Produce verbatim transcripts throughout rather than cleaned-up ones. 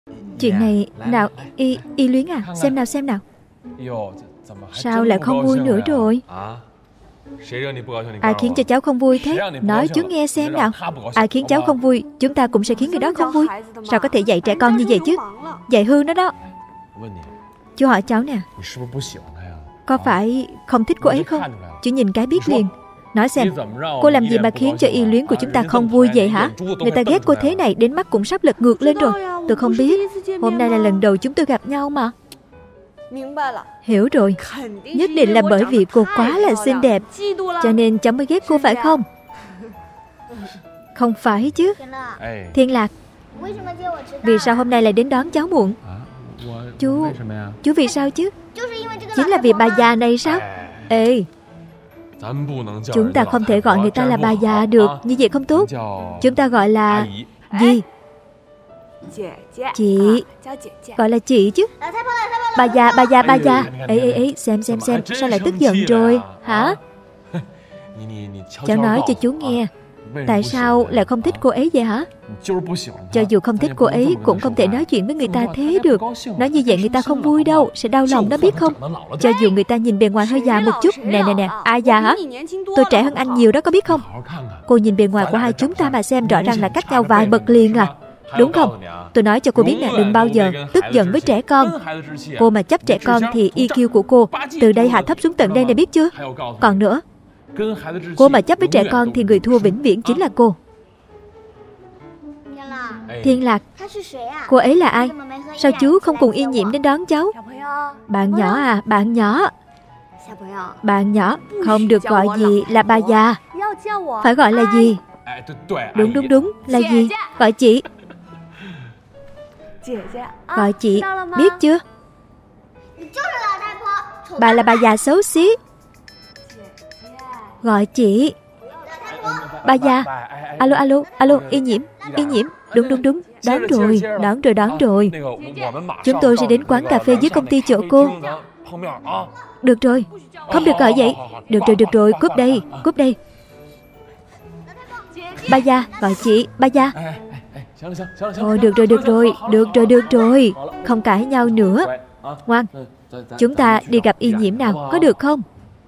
Chuyện này, nào, Y, Y Luyến à, xem nào xem nào. Sao lại không vui nữa rồi? Ai khiến cho cháu không vui thế? Nói chú nghe xem nào. Ai khiến cháu không vui, chúng ta cũng sẽ khiến người đó không vui. Sao có thể dạy trẻ con như vậy chứ? Dạy hư nó đó. Chú hỏi cháu nè, có phải không thích cô ấy không? Chú nhìn cái biết liền. Nói xem, cô làm gì mà khiến cho Y Luyến của chúng ta không vui vậy hả? Người ta ghét cô thế này đến mắt cũng sắp lật ngược lên rồi. Tôi không biết, hôm nay là lần đầu chúng tôi gặp nhau mà. Hiểu rồi, nhất định là bởi vì cô quá là xinh đẹp, cho nên cháu mới ghét cô phải không? Không phải chứ. Thiên Lạc, vì sao hôm nay lại đến đón cháu muộn? Chú, chú vì sao chứ? Chính là vì bà già này sao? Ê, chúng ta không thể gọi người ta là bà già được, như vậy không tốt. Chúng ta gọi là gì? Chị. Gọi là chị chứ. Bà già, bà già, bà già. Ê, ê, ê, xem, xem, xem. Sao lại tức giận rồi, hả? Cháu nói cho chú nghe, tại sao lại không thích cô ấy vậy hả? Cho dù không thích cô ấy cũng không thể nói chuyện với người ta thế được. Nói như vậy người ta không vui đâu, sẽ đau lòng đó biết không? Cho dù người ta nhìn bề ngoài hơi già một chút. Nè nè nè, ai già hả? Tôi trẻ hơn anh nhiều đó, có biết không? Cô nhìn bề ngoài của hai chúng ta mà xem, rõ ràng là cách nhau vài bậc liền à. Đúng không? Tôi nói cho cô biết nè, đừng bao giờ tức giận với trẻ con. Cô mà chấp trẻ con thì i kiu của cô từ đây hạ thấp xuống tận đây này, biết chưa? Còn nữa, cô mà chấp với trẻ con thì người thua vĩnh viễn chính là cô. Thiên Lạc, cô ấy là ai? Sao chú không cùng Y Nhiễm đến đón cháu? Bạn nhỏ à, bạn nhỏ. Bạn nhỏ, không được gọi gì là bà già. Phải gọi là gì? Đúng đúng đúng, là gì? Gọi chị. Gọi chị, biết chưa? Bà là bà già xấu xí. Gọi chị. Bà già. Alo, alo, alo, Y Nhiễm, Y Nhiễm. Đúng, đúng, đúng, đón rồi, đón rồi, đón rồi. Chúng tôi sẽ đến quán cà phê dưới công ty chỗ cô. Được rồi, không được gọi vậy. Được rồi, được rồi, cúp đây, cúp đây. Bà già, gọi chị, bà già. Thôi được rồi, được rồi, được rồi, được rồi. Không cãi nhau nữa. Ngoan, chúng ta đi gặp Y Nhiễm nào, có được không?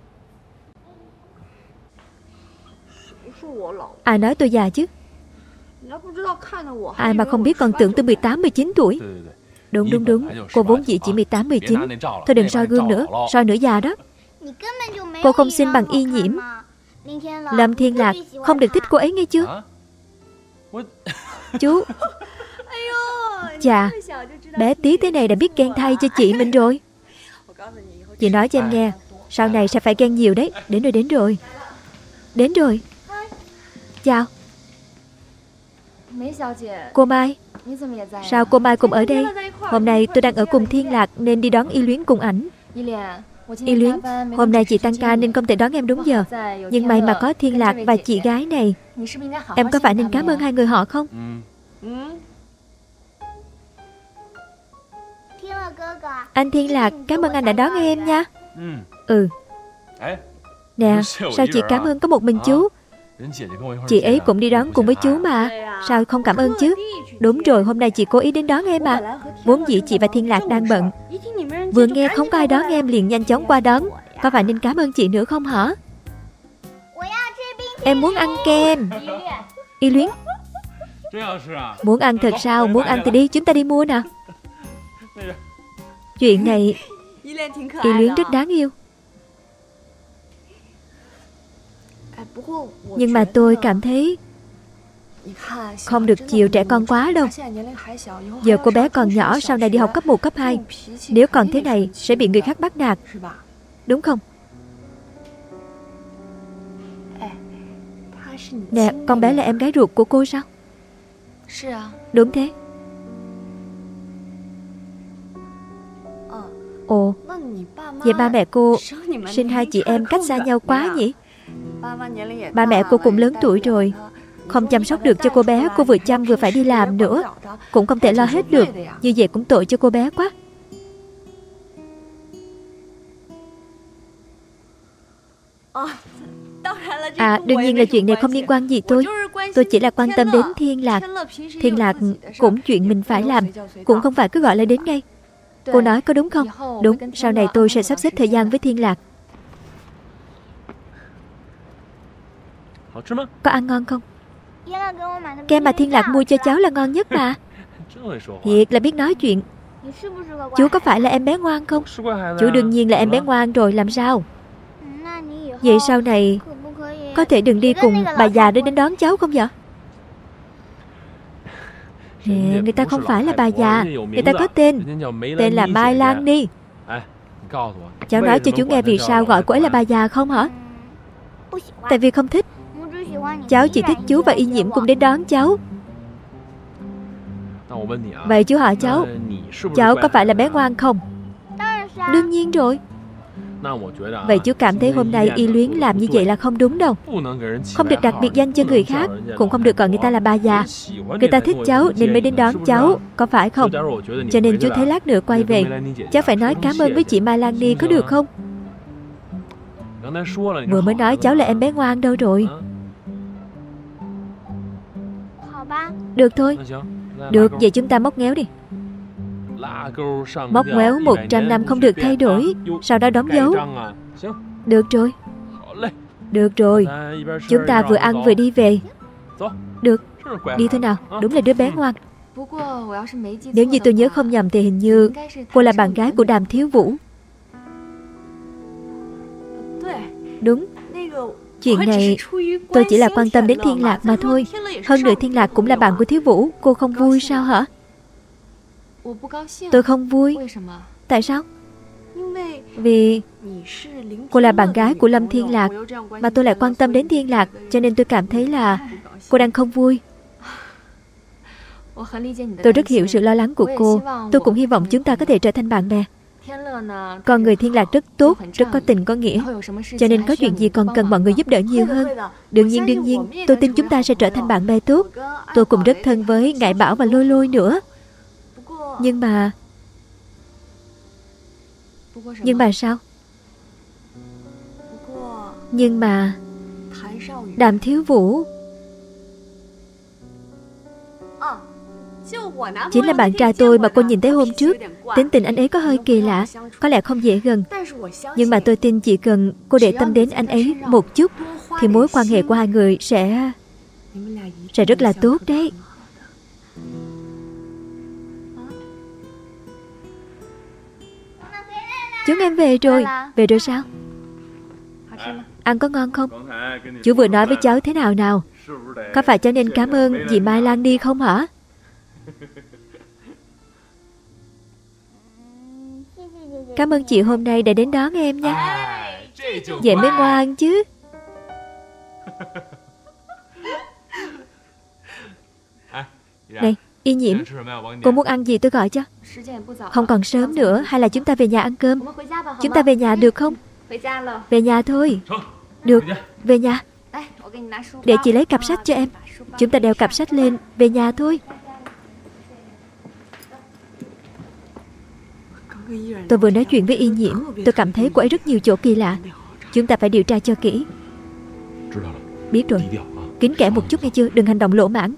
Ai nói tôi già chứ? Ai mà không biết còn tưởng tôi mười tám, mười chín tuổi. Đúng, đúng, đúng, cô vốn dĩ chỉ mười tám, mười chín. Thôi đừng soi gương nữa, soi nữa già đó. Cô không xinh bằng Y Nhiễm. Lâm Thiên Lạc, không được thích cô ấy nghe chưa? Chú. Chà, bé tí thế này đã biết ghen thay cho chị mình rồi. Chị nói cho em nghe, sau này sẽ phải ghen nhiều đấy. Đến rồi, đến rồi. Đến rồi. Chào. Cô Mai. Sao cô Mai cũng ở đây? Hôm nay tôi đang ở cùng Thiên Lạc nên đi đón Y Luyến cùng ảnh. Y Luyến, hôm nay chị tăng ca nên không thể đón em đúng giờ. Nhưng may mà có Thiên Lạc và chị gái này. Em có phải nên cảm ơn hai người họ không? Anh Thiên Lạc, cảm ơn anh đã đón em nha. Ừ. Nè, sao chị cảm ơn có một mình chú? Chị ấy cũng đi đón cùng với chú mà. Sao không cảm ơn chứ? Đúng rồi, hôm nay chị cố ý đến đón em mà. Vốn dĩ chị và Thiên Lạc đang bận. Vừa nghe không có ai đón em liền nhanh chóng qua đón. Có phải nên cảm ơn chị nữa không hả? Em muốn ăn kem. Y Luyến, muốn ăn thật sao? Muốn ăn thì đi, chúng ta đi mua nào. Chuyện này Y Luyến rất đáng yêu. Nhưng mà tôi cảm thấy không được chiều trẻ con quá đâu. Giờ cô bé còn nhỏ, sau này đi học cấp một, cấp hai. Nếu còn thế này sẽ bị người khác bắt nạt. Đúng không? Nè, con bé là em gái ruột của cô sao? Đúng thế. Ồ, vậy ba mẹ cô sinh hai chị em cách xa nhau quá nhỉ? Ba mẹ cô cũng lớn tuổi rồi, không chăm sóc được cho cô bé. Cô vừa chăm vừa phải đi làm nữa, cũng không thể lo hết được. Như vậy cũng tội cho cô bé quá. À, đương nhiên là chuyện này không liên quan gì tôi. Tôi chỉ là quan tâm đến Thiên Lạc. Thiên Lạc cũng chuyện mình phải làm, cũng không phải cứ gọi là đến ngay. Cô nói có đúng không? Đúng, sau này tôi sẽ sắp xếp thời gian với Thiên Lạc. Có ăn ngon không? Kem mà Thiên Lạc mua cho cháu là ngon nhất mà. Thiệt là biết nói chuyện. Chú có phải là em bé ngoan không? Chú đương nhiên là em bé ngoan rồi, làm sao? Vậy sau này có thể đừng đi cùng bà già đến đến đón cháu không vậy? Nè, người ta không phải là bà già, người ta có tên. Tên là Mai Lan Ni. Cháu nói cho chú nghe vì sao gọi cô ấy là bà già không hả? Tại vì không thích. Cháu chỉ thích chú và Y Nhiễm cùng đến đón cháu. Vậy chú hỏi cháu, cháu có phải là bé ngoan không? Đương nhiên rồi. Vậy chú cảm thấy hôm nay Y Luyến làm như vậy là không đúng đâu. Không được đặt biệt danh cho người khác, cũng không được gọi người ta là bà già. Người ta thích cháu nên mới đến đón cháu, có phải không? Cho nên chú thấy lát nữa quay về, cháu phải nói cảm ơn với chị Mai Lan Ni, có được không? Vừa mới nói cháu là em bé ngoan đâu rồi. Được thôi. Được, vậy chúng ta móc ngéo đi. Móc ngoéo một trăm năm không được thay đổi, sau đó đóng dấu. Được rồi. Được rồi. Chúng ta vừa ăn vừa đi về. Được. Đi thôi nào, đúng là đứa bé ngoan. Nếu như tôi nhớ không nhầm thì hình như cô là bạn gái của Đàm Thiếu Vũ. Đúng. Chuyện này tôi chỉ là quan tâm đến Thiên Lạc mà thôi. Hơn nữa Thiên Lạc cũng là bạn của Thiếu Vũ. Cô không vui sao hả? Tôi không vui. Tại sao? Vì cô là bạn gái của Lâm Thiên Lạc, mà tôi lại quan tâm đến Thiên Lạc, cho nên tôi cảm thấy là cô đang không vui. Tôi rất hiểu sự lo lắng của cô. Tôi cũng hy vọng chúng ta có thể trở thành bạn bè. Con người Thiên Lạc rất tốt, rất có tình có nghĩa, cho nên có chuyện gì còn cần mọi người giúp đỡ nhiều hơn. Đương nhiên, đương nhiên, tôi tin chúng ta sẽ trở thành bạn bè tốt. Tôi cũng rất thân với Ngải Bảo và Lôi Lôi nữa. Nhưng mà... Nhưng mà sao? Nhưng mà... Đàm Thiếu Vũ chính là bạn trai tôi mà cô nhìn thấy hôm trước. Tính tình anh ấy có hơi kỳ lạ, có lẽ không dễ gần. Nhưng mà tôi tin chỉ cần cô để tâm đến anh ấy một chút thì mối quan hệ của hai người sẽ... sẽ rất là tốt đấy. Chúng em về rồi. Về rồi sao? Ăn có ngon không? Chú vừa nói với cháu thế nào nào? Có phải cháu nên cảm ơn dì Mai Lan đi không hả? Cảm ơn chị hôm nay đã đến đón em nha. Vậy mới ngoan chứ. Này, Y Nhiễm, cô muốn ăn gì tôi gọi cho. Không còn sớm nữa, hay là chúng ta về nhà ăn cơm? Chúng ta về nhà được không? Về nhà thôi. Được, về nhà. Để chị lấy cặp sách cho em. Chúng ta đeo cặp sách lên, về nhà thôi. Tôi vừa nói chuyện với Y Nhiễm, tôi cảm thấy cô ấy rất nhiều chỗ kỳ lạ. Chúng ta phải điều tra cho kỹ. Biết rồi. Kín kẽ một chút nghe chưa, đừng hành động lỗ mãng.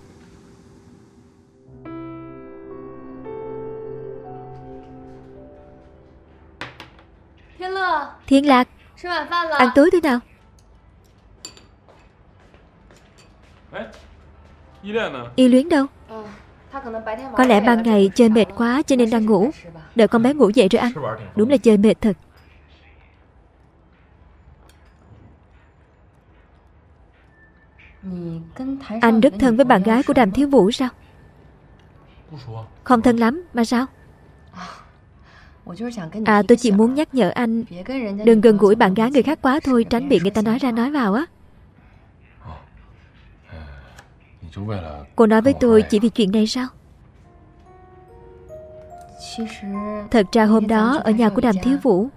Thiên Lạc, ăn tối thế nào? Y Luyến đâu? Có lẽ ban ngày chơi mệt quá cho nên đang ngủ. Đợi con bé ngủ dậy rồi ăn. Đúng là chơi mệt thật. Anh rất thân với bạn gái của Đàm Thiếu Vũ sao? Không thân lắm, mà sao? À, tôi chỉ muốn nhắc nhở anh đừng gần gũi bạn gái người khác quá thôi, tránh bị người ta nói ra nói vào á. Cô nói với tôi chỉ vì chuyện này sao? Thật ra hôm đó ở nhà của Đàm Thiếu Vũ,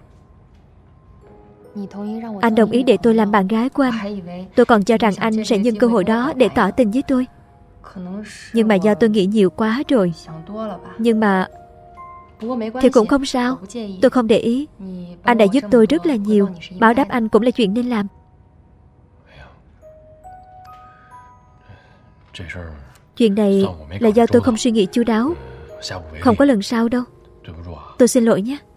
anh đồng ý để tôi làm bạn gái của anh. Tôi còn cho rằng anh sẽ nhân cơ hội đó để tỏ tình với tôi. Nhưng mà do tôi nghĩ nhiều quá rồi. Nhưng mà thì cũng không sao. Tôi không để ý. Anh đã giúp tôi rất là nhiều. Báo đáp anh cũng là chuyện nên làm. Chuyện này là do tôi không suy nghĩ chu đáo. Không có lần sau đâu. Tôi xin lỗi nhé.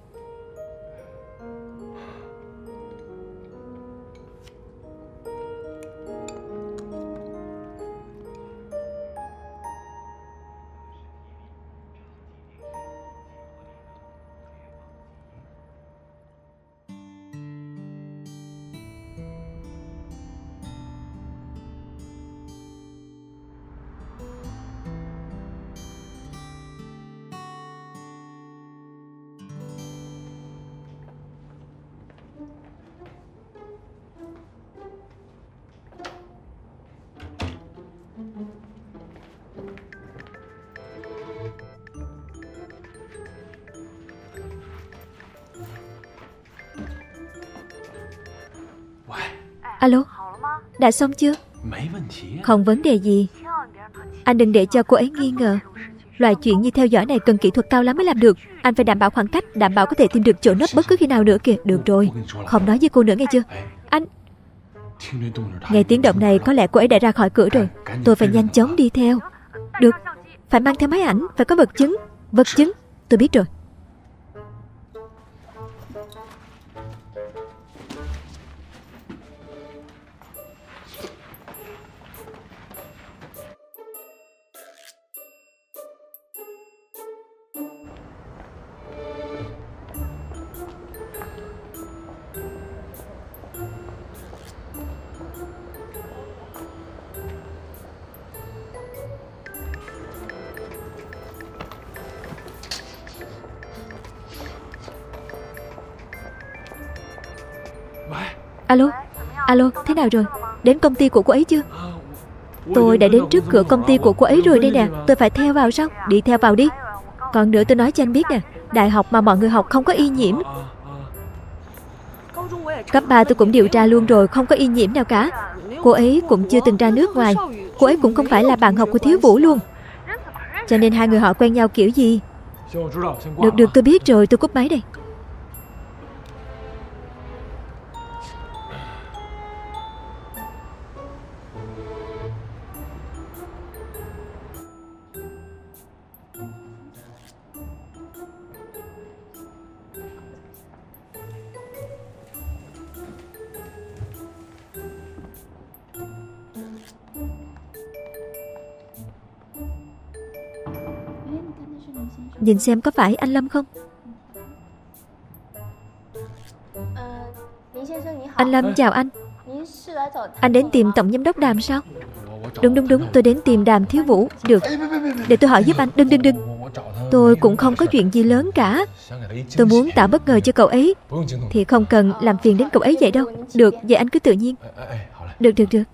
Alo, đã xong chưa? Không vấn đề gì. Anh đừng để cho cô ấy nghi ngờ. Loại chuyện như theo dõi này cần kỹ thuật cao lắm mới làm được. Anh phải đảm bảo khoảng cách, đảm bảo có thể tìm được chỗ nấp bất cứ khi nào nữa kìa. Được rồi, không nói với cô nữa nghe chưa? Anh... Nghe tiếng động này có lẽ cô ấy đã ra khỏi cửa rồi. Tôi phải nhanh chóng đi theo. Được, phải mang theo máy ảnh, phải có vật chứng. Vật chứng, tôi biết rồi. Alo, alo, thế nào rồi? Đến công ty của cô ấy chưa? Tôi đã đến trước cửa công ty của cô ấy rồi đây nè. Tôi phải theo vào sao? Đi theo vào đi. Còn nữa tôi nói cho anh biết nè, đại học mà mọi người học không có y nhiễm. Cấp ba tôi cũng điều tra luôn rồi, không có y nhiễm nào cả. Cô ấy cũng chưa từng ra nước ngoài. Cô ấy cũng không phải là bạn học của Thiếu Vũ luôn. Cho nên hai người họ quen nhau kiểu gì? Được, được, tôi biết rồi, tôi cúp máy đây. Nhìn xem có phải anh Lâm không? Anh Lâm, chào anh. Anh đến tìm Tổng Giám đốc Đàm sao? Đúng đúng đúng, tôi đến tìm Đàm Thiếu Vũ. Được, để tôi hỏi giúp anh. Đừng đừng đừng, tôi cũng không có chuyện gì lớn cả. Tôi muốn tạo bất ngờ cho cậu ấy, thì không cần làm phiền đến cậu ấy vậy đâu. Được, vậy anh cứ tự nhiên. Được được được.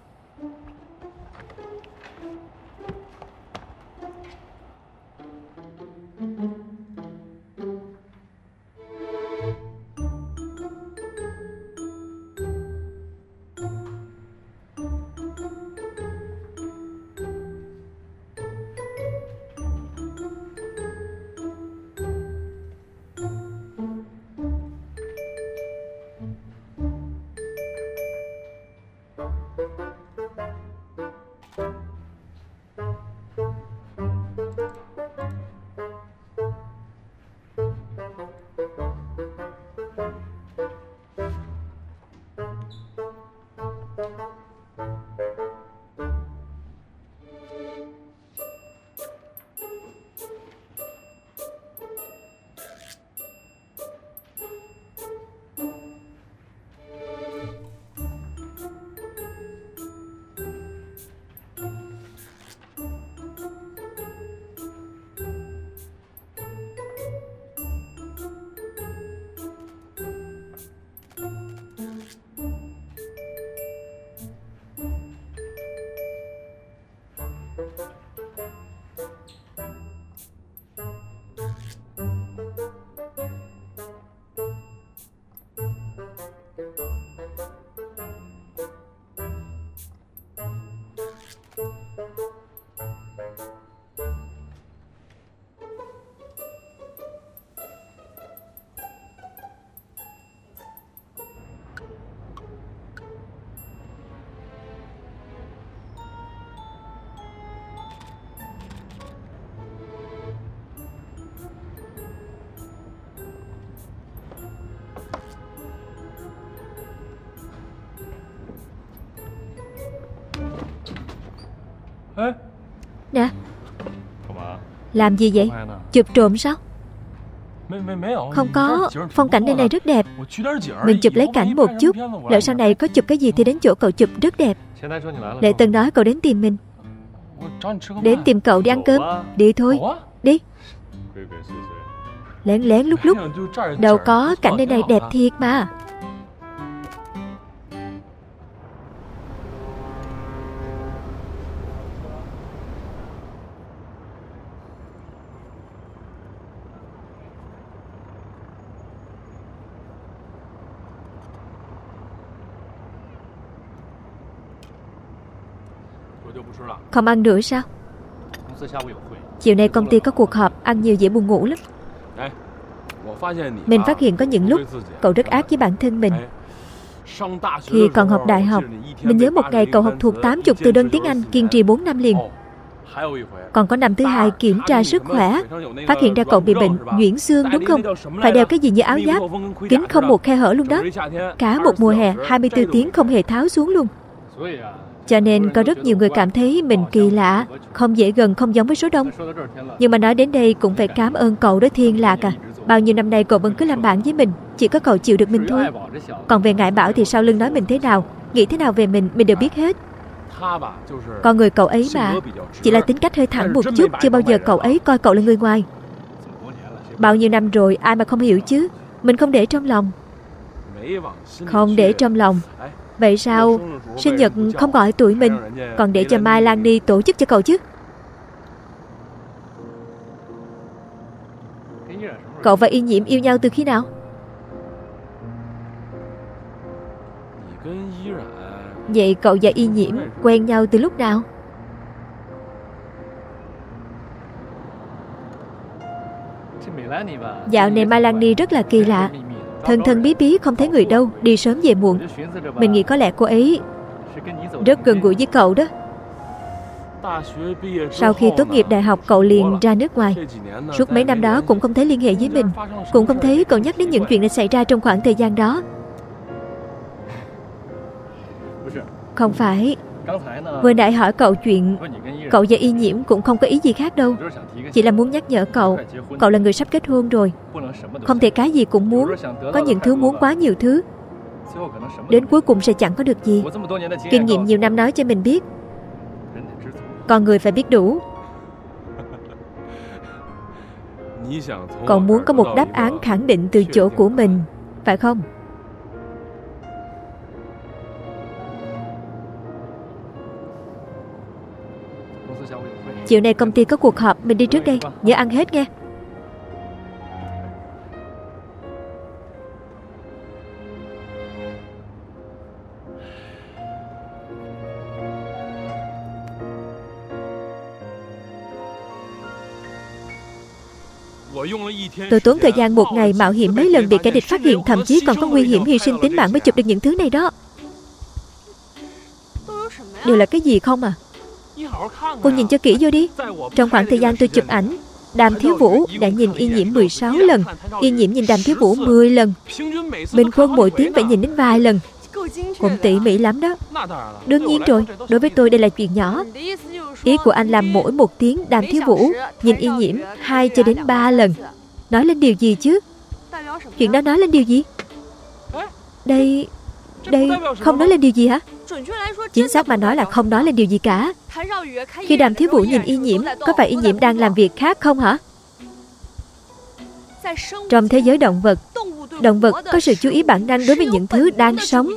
Thank you. Nè. Làm gì vậy? Chụp trộm sao? Không có, phong cảnh nơi này rất đẹp. Mình chụp lấy cảnh một chút, lỡ sau này có chụp cái gì thì đến chỗ cậu chụp rất đẹp. Lệ Tần nói cậu đến tìm mình. Đến tìm cậu đi ăn cơm. Đi thôi, đi. Lén lén lúc lúc. Đâu có, cảnh nơi này đẹp thiệt mà. Không ăn nữa sao? Chiều nay công ty có cuộc họp, ăn nhiều dễ buồn ngủ lắm. Mình phát hiện có những lúc cậu rất ác với bản thân mình. Khi còn học đại học, mình nhớ một ngày cậu học thuộc tám mươi từ đơn tiếng Anh, kiên trì bốn năm liền. Còn có năm thứ hai kiểm tra sức khỏe, phát hiện ra cậu bị bệnh nhuyễn xương đúng không? Phải đeo cái gì như áo giáp, kính không một khe hở luôn đó. Cả một mùa hè, hai mươi tư tiếng không hề tháo xuống luôn. Cho nên có rất nhiều người cảm thấy mình kỳ lạ, không dễ gần, không giống với số đông. Nhưng mà nói đến đây cũng phải cảm ơn cậu đó Thiên Lạc à. Bao nhiêu năm nay cậu vẫn cứ làm bạn với mình, chỉ có cậu chịu được mình thôi. Còn về Ngải Bảo thì sau lưng nói mình thế nào, nghĩ thế nào về mình, mình đều biết hết. Con người cậu ấy mà, chỉ là tính cách hơi thẳng một chút, chưa bao giờ cậu ấy coi cậu là người ngoài. Bao nhiêu năm rồi, ai mà không hiểu chứ. Mình không để trong lòng. Không để trong lòng. Vậy sao sinh nhật không gọi tuổi mình, còn để cho Mai Lan đi tổ chức cho cậu chứ? Cậu và Y Nhiễm yêu nhau từ khi nào? Vậy cậu và Y Nhiễm quen nhau từ lúc nào? Dạo này Mai Lan đi rất là kỳ lạ, thân thân bí bí không thấy người đâu, đi sớm về muộn. Mình nghĩ có lẽ cô ấy rất gần gũi với cậu đó. Sau khi tốt nghiệp đại học cậu liền ra nước ngoài. Suốt mấy năm đó cũng không thấy liên hệ với mình, cũng không thấy cậu nhắc đến những chuyện đã xảy ra trong khoảng thời gian đó. Không phải. Vừa nãy hỏi cậu chuyện cậu và Y Nhiễm cũng không có ý gì khác đâu. Chỉ là muốn nhắc nhở cậu, cậu là người sắp kết hôn rồi, không thể cái gì cũng muốn. Có những thứ muốn quá nhiều thứ, đến cuối cùng sẽ chẳng có được gì. Kinh nghiệm nhiều năm nói cho mình biết, con người phải biết đủ. Cậu muốn có một đáp án khẳng định từ chỗ của mình, phải không? Chiều nay công ty có cuộc họp, mình đi trước đây. Nhớ ăn hết nghe. Tôi tốn thời gian một ngày mạo hiểm mấy lần bị kẻ địch phát hiện, thậm chí còn có nguy hiểm hy sinh tính mạng mới chụp được những thứ này đó. Đều là cái gì không à? Cô nhìn cho kỹ vô đi. Trong khoảng thời gian tôi chụp ảnh, Đàm Thiếu Vũ đã nhìn Y Nhiễm mười sáu lần, Y Nhiễm nhìn Đàm Thiếu Vũ mười lần. Bình quân mỗi tiếng phải nhìn đến vài lần. Cũng tỉ mỉ lắm đó. Đương nhiên rồi, đối với tôi đây là chuyện nhỏ. Ý của anh là mỗi một tiếng Đàm Thiếu Vũ nhìn Y Nhiễm hai cho đến ba lần. Nói lên điều gì chứ? Chuyện đó nói lên điều gì? Đây... Đây không nói lên điều gì hả? Chính xác mà nói là không nói lên điều gì cả. Khi Đàm Thiếu Vũ nhìn Y Nhiễm, có phải Y Nhiễm đang làm việc khác không hả? Trong thế giới động vật, động vật có sự chú ý bản năng đối với những thứ đang sống.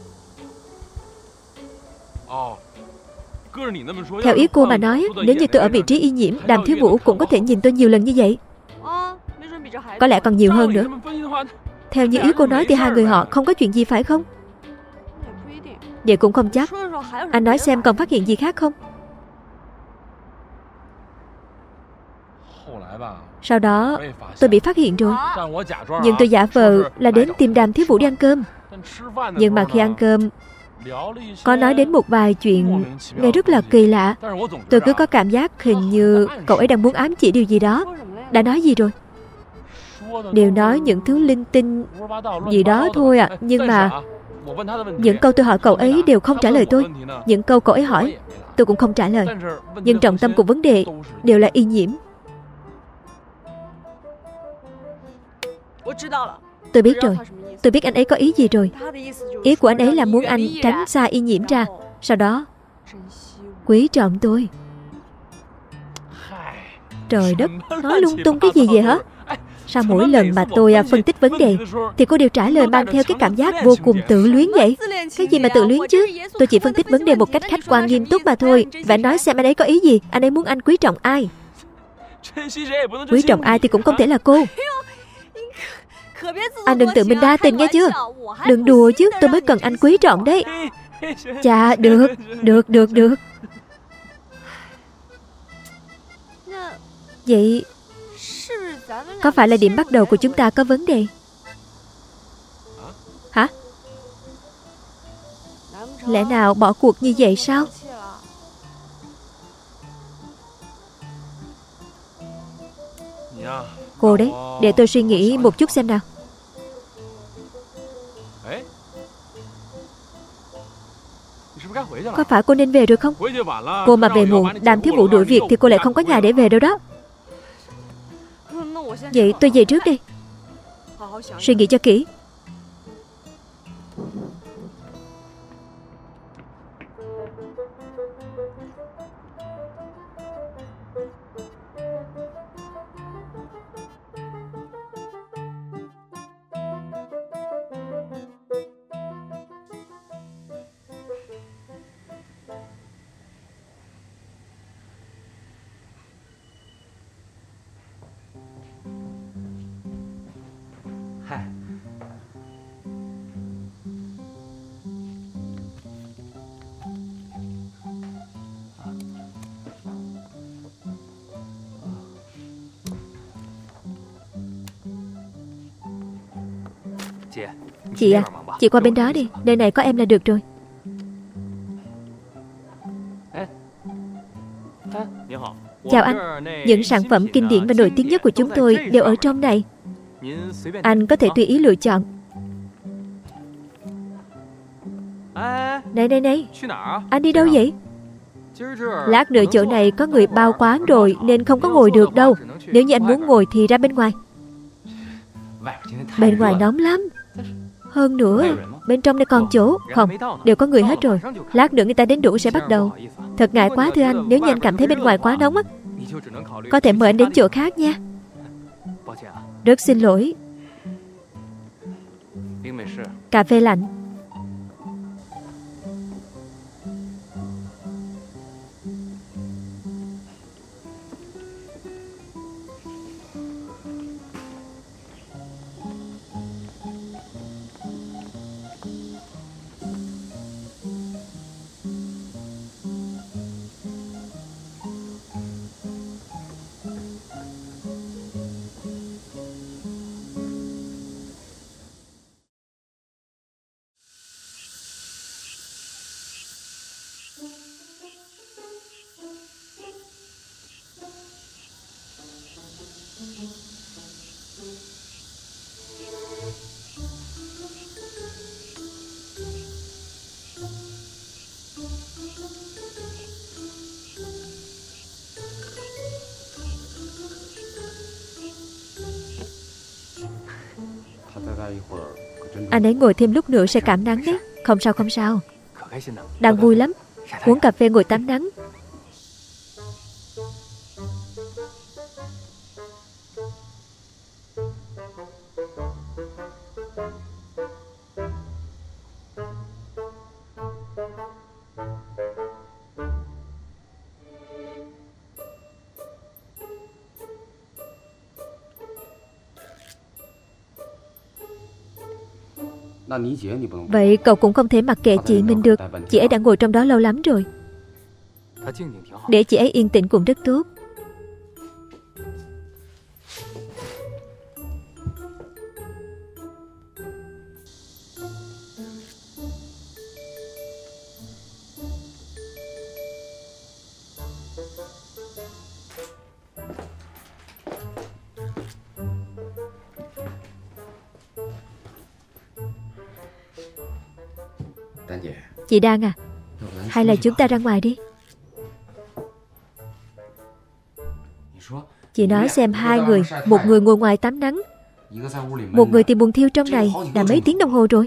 Theo ý cô mà nói, nếu như tôi ở vị trí Y Nhiễm, Đàm Thiếu Vũ cũng có thể nhìn tôi nhiều lần như vậy. Có lẽ còn nhiều hơn nữa. Theo như ý cô nói thì hai người họ không có chuyện gì phải không? Vậy cũng không chắc. Anh nói xem còn phát hiện gì khác không? Sau đó tôi bị phát hiện rồi. Nhưng tôi giả vờ là đến tìm Đàm Thiếu Vũ đi ăn cơm. Nhưng mà khi ăn cơm có nói đến một vài chuyện nghe rất là kỳ lạ. Tôi cứ có cảm giác hình như cậu ấy đang muốn ám chỉ điều gì đó. Đã nói gì rồi? Đều nói những thứ linh tinh gì đó thôi à. Nhưng mà Những câu tôi hỏi cậu ấy đều không trả lời tôi. Những câu cậu ấy hỏi tôi cũng không trả lời. Nhưng trọng tâm của vấn đề đều là Y Nhiễm. Tôi biết rồi. Tôi biết anh ấy có ý gì rồi. Ý của anh ấy là muốn anh tránh xa Y Nhiễm ra, sau đó quý trọng tôi. Trời đất, nói lung tung cái gì vậy hả? Sao mỗi lần mà tôi phân tích vấn đề thì cô đều trả lời mang theo cái cảm giác vô cùng tự luyến vậy? Cái gì mà tự luyến chứ? Tôi chỉ phân tích vấn đề một cách khách quan nghiêm túc mà thôi. Và nói xem anh ấy có ý gì. Anh ấy muốn anh quý trọng ai? Quý trọng ai thì cũng không thể là cô. Anh đừng tự mình đa tình nghe chưa? Đừng đùa chứ, tôi mới cần anh quý trọng đấy. Chà, được, được, được, được. Vậy có phải là điểm bắt đầu của chúng ta có vấn đề? Hả? Lẽ nào bỏ cuộc như vậy sao? Cô đấy, để tôi suy nghĩ một chút xem nào. Có phải cô nên về rồi không? Cô mà về muộn, Đàm thiếu vụ đuổi việc thì cô lại không có nhà để về đâu đó. Vậy tôi về trước đi. Suy nghĩ cho kỹ. Chị à, chị qua bên đó đi. Nơi này có em là được rồi. Chào anh. Những sản phẩm kinh điển và nổi tiếng nhất của chúng tôi đều ở trong này. Anh có thể tùy ý lựa chọn. Này này này, anh đi đâu vậy? Lát nữa chỗ này có người bao quán rồi nên không có ngồi được đâu. Nếu như anh muốn ngồi thì ra bên ngoài. Bên ngoài nóng lắm. Hơn nữa, bên trong đây còn chỗ. Không, đều có người hết rồi. Lát nữa người ta đến đủ sẽ bắt đầu. Thật ngại quá thưa anh. Nếu như anh cảm thấy bên ngoài quá nóng á, có thể mời anh đến chỗ khác nha. Rất xin lỗi. Cà phê lạnh. Anh ấy ngồi thêm lúc nữa sẽ cảm nắng đấy. Không sao không sao. Đang vui lắm. Uống cà phê ngồi tắm nắng. Vậy cậu cũng không thể mặc kệ chị mình được. Chị ấy đã ngồi trong đó lâu lắm rồi. Để chị ấy yên tĩnh cũng rất tốt. Chị Đan à, hay là chúng ta ra ngoài đi. Chị nói xem, hai người, một người ngồi ngoài tắm nắng, một người thì buồn thiêu trong này, đã mấy tiếng đồng hồ rồi.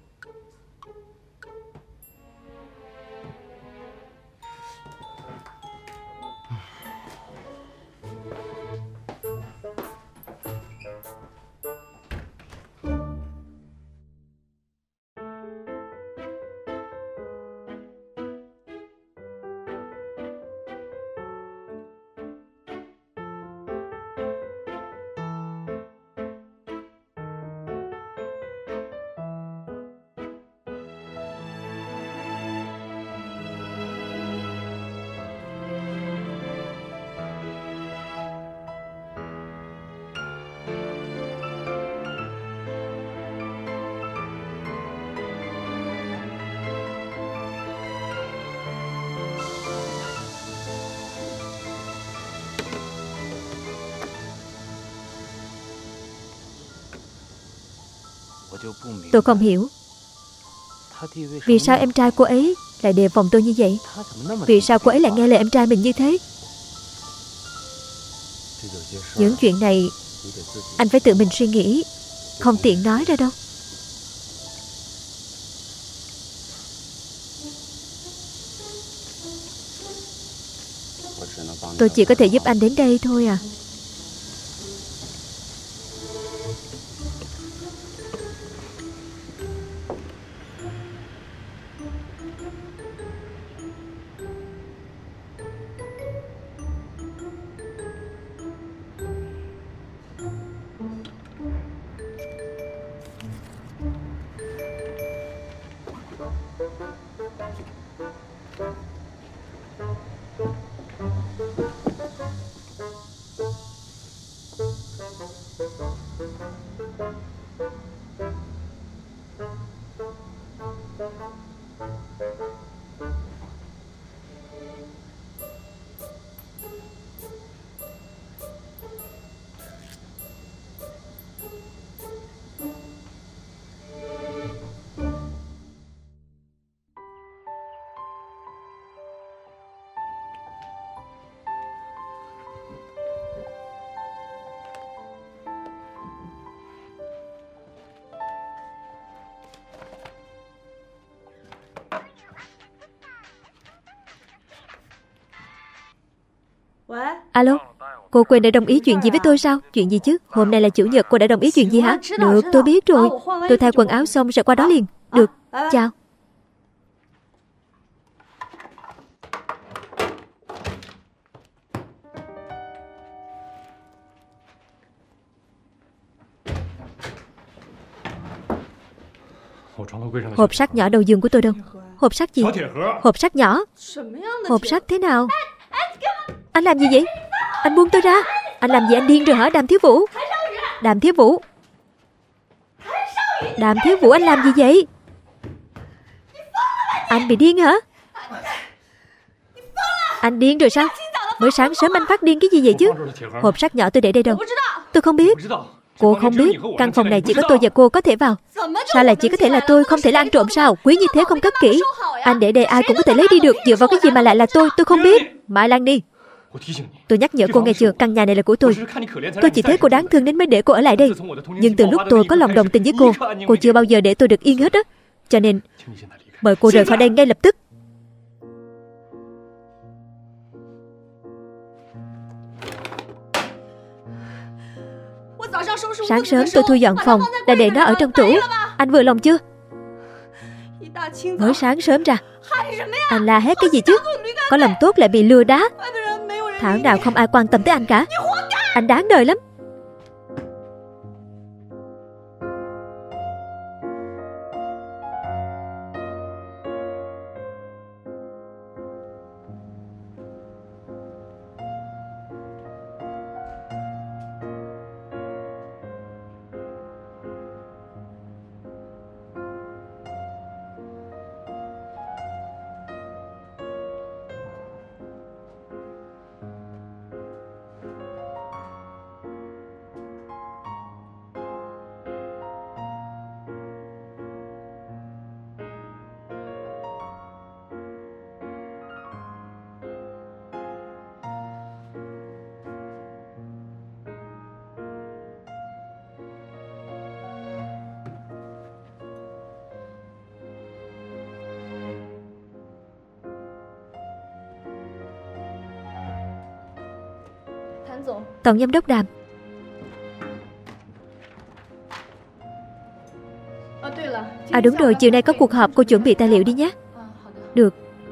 Tôi không hiểu vì sao em trai cô ấy lại đề phòng tôi như vậy. Vì sao cô ấy lại nghe lời em trai mình như thế? Những chuyện này anh phải tự mình suy nghĩ, không tiện nói ra đâu. Tôi chỉ có thể giúp anh đến đây thôi à. Alo, cô quên đã đồng ý chuyện gì với tôi sao? Chuyện gì chứ? Hôm nay là chủ nhật, cô đã đồng ý chuyện gì hả? Được, tôi biết rồi. Tôi thay quần áo xong sẽ qua đó liền. Được, chào. Hộp sắt nhỏ đầu giường của tôi đâu? Hộp sắt gì? Hộp sắt nhỏ? Hộp sắt thế nào? Anh làm gì vậy? Anh buông tôi ra. Anh làm gì? Anh điên rồi hả? Đàm Thiếu Vũ. Đàm Thiếu Vũ. Đàm Thiếu Vũ, anh làm gì vậy? Anh bị điên hả? Anh điên rồi sao? Mới sáng sớm anh phát điên cái gì vậy chứ? Hộp sắt nhỏ tôi để đây đâu? Tôi không biết. Cô không biết? Căn phòng này chỉ có tôi và cô có thể vào. Sao lại chỉ có thể là tôi, không thể là ăn trộm sao? Quý như thế không cất kỹ. Anh để đây ai cũng có thể lấy đi được. Dựa vào cái gì mà lại là tôi? Tôi không biết. Mai Lan đi. Tôi nhắc nhở cô nghe chưa? Căn nhà này là của tôi. Tôi chỉ thấy cô đáng thương đến mới để cô ở lại đây. Nhưng từ lúc tôi có lòng đồng tình với cô, cô chưa bao giờ để tôi được yên hết á. Cho nên mời cô rời khỏi đây ngay lập tức. Sáng sớm tôi thu dọn phòng, đã để nó ở trong tủ. Anh vừa lòng chưa? Mới sáng sớm ra. Anh la hét cái gì chứ? Có lòng tốt lại bị lừa đá. Thảo nào không ai quan tâm tới anh cả. Anh đáng đời lắm. Tổng giám đốc Đàm. À đúng rồi, chiều nay có cuộc họp, cô chuẩn bị tài liệu đi nhé. Được.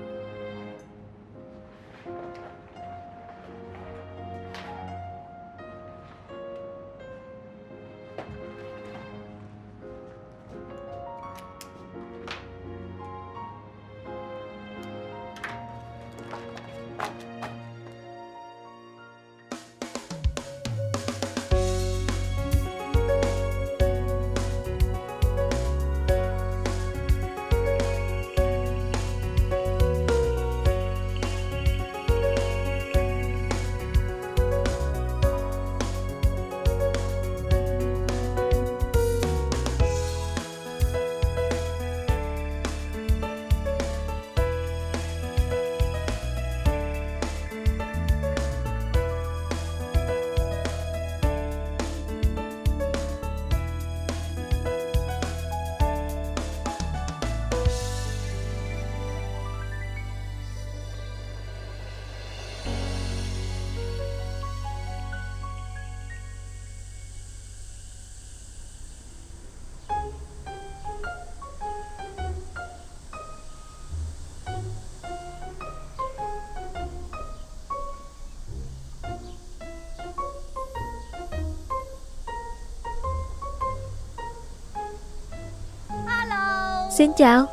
Xin chào.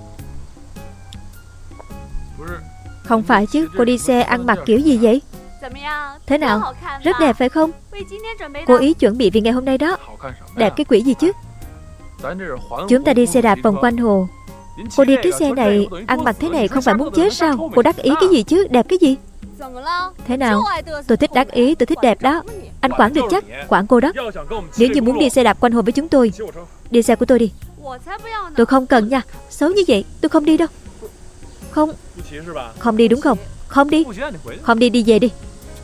Không phải chứ, cô đi xe ăn mặc kiểu gì vậy? Thế nào? Rất đẹp phải không? Cô ý chuẩn bị vì ngày hôm nay đó. Đẹp cái quỷ gì chứ? Chúng ta đi xe đạp vòng quanh hồ. Cô đi cái xe này, ăn mặc thế này không phải muốn chết sao? Cô đắc ý cái gì chứ? Đẹp cái gì? Thế nào? Tôi thích đắc ý, tôi thích đẹp đó. Anh quản được chắc, quản cô đó. Nếu như muốn đi xe đạp quanh hồ với chúng tôi, đi xe của tôi đi. Tôi không cần nha. Xấu như vậy, tôi không đi đâu. Không. Không đi đúng không? Không đi. Không đi, đi về đi.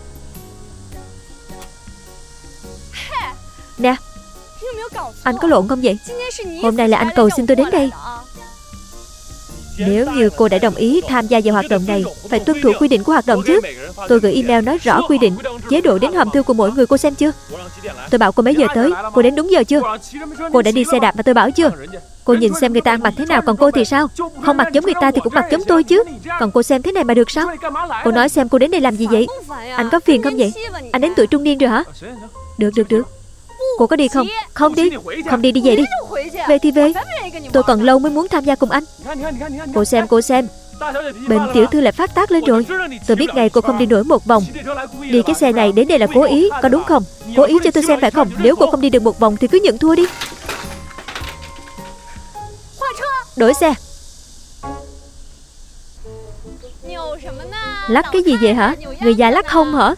Nè, anh có lộn không vậy? Hôm nay là anh cầu xin tôi đến đây. Nếu như cô đã đồng ý tham gia vào hoạt động này, phải tuân thủ quy định của hoạt động chứ. Tôi gửi email nói rõ quy định, chế độ đến hòm thư của mỗi người, cô xem chưa? Tôi bảo cô mấy giờ tới, cô đến đúng giờ chưa? Cô đã đi xe đạp mà tôi bảo chưa? Cô nhìn xem người ta ăn mặc thế nào, còn cô thì sao? Không mặc giống người ta thì cũng mặc giống tôi chứ. Còn cô xem thế này mà được sao? Cô nói xem cô đến đây làm gì vậy? Anh có phiền không vậy? Anh đến tuổi trung niên rồi hả? Được, được, được. Cô có đi không? Không đi. Không đi, đi về đi. Về thì về. Tôi còn lâu mới muốn tham gia cùng anh. Cô xem, cô xem. Bệnh tiểu thư lại phát tác lên rồi. Tôi biết ngày cô không đi nổi một vòng. Đi cái xe này đến đây là cố ý, có đúng không? Cố ý cho tôi xem phải không? Nếu cô không đi được một vòng thì cứ nhận thua đi. Đổi xe. Lắc cái gì vậy hả? Người già lắc không hả?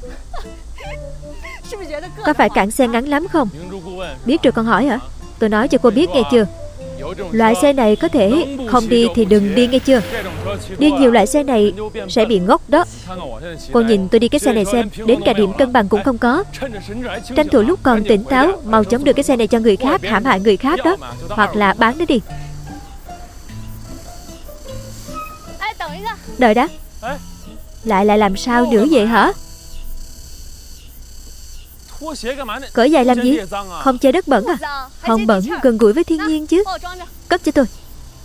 Có phải cản xe ngắn lắm không? Biết rồi con hỏi hả? Tôi nói cho cô biết nghe chưa? Loại xe này có thể không đi thì đừng đi nghe chưa? Đi nhiều loại xe này sẽ bị ngốc đó. Cô nhìn tôi đi cái xe này xem, đến cả điểm cân bằng cũng không có. Tranh thủ lúc còn tỉnh táo, mau chóng đưa cái xe này cho người khác, hãm hại người khác đó. Hoặc là bán nó đi. Đợi đã. Lại lại làm sao nữa vậy hả? Cởi giày làm gì? Không chơi đất bẩn à? Không bẩn, gần gũi với thiên nhiên chứ. Cất cho tôi.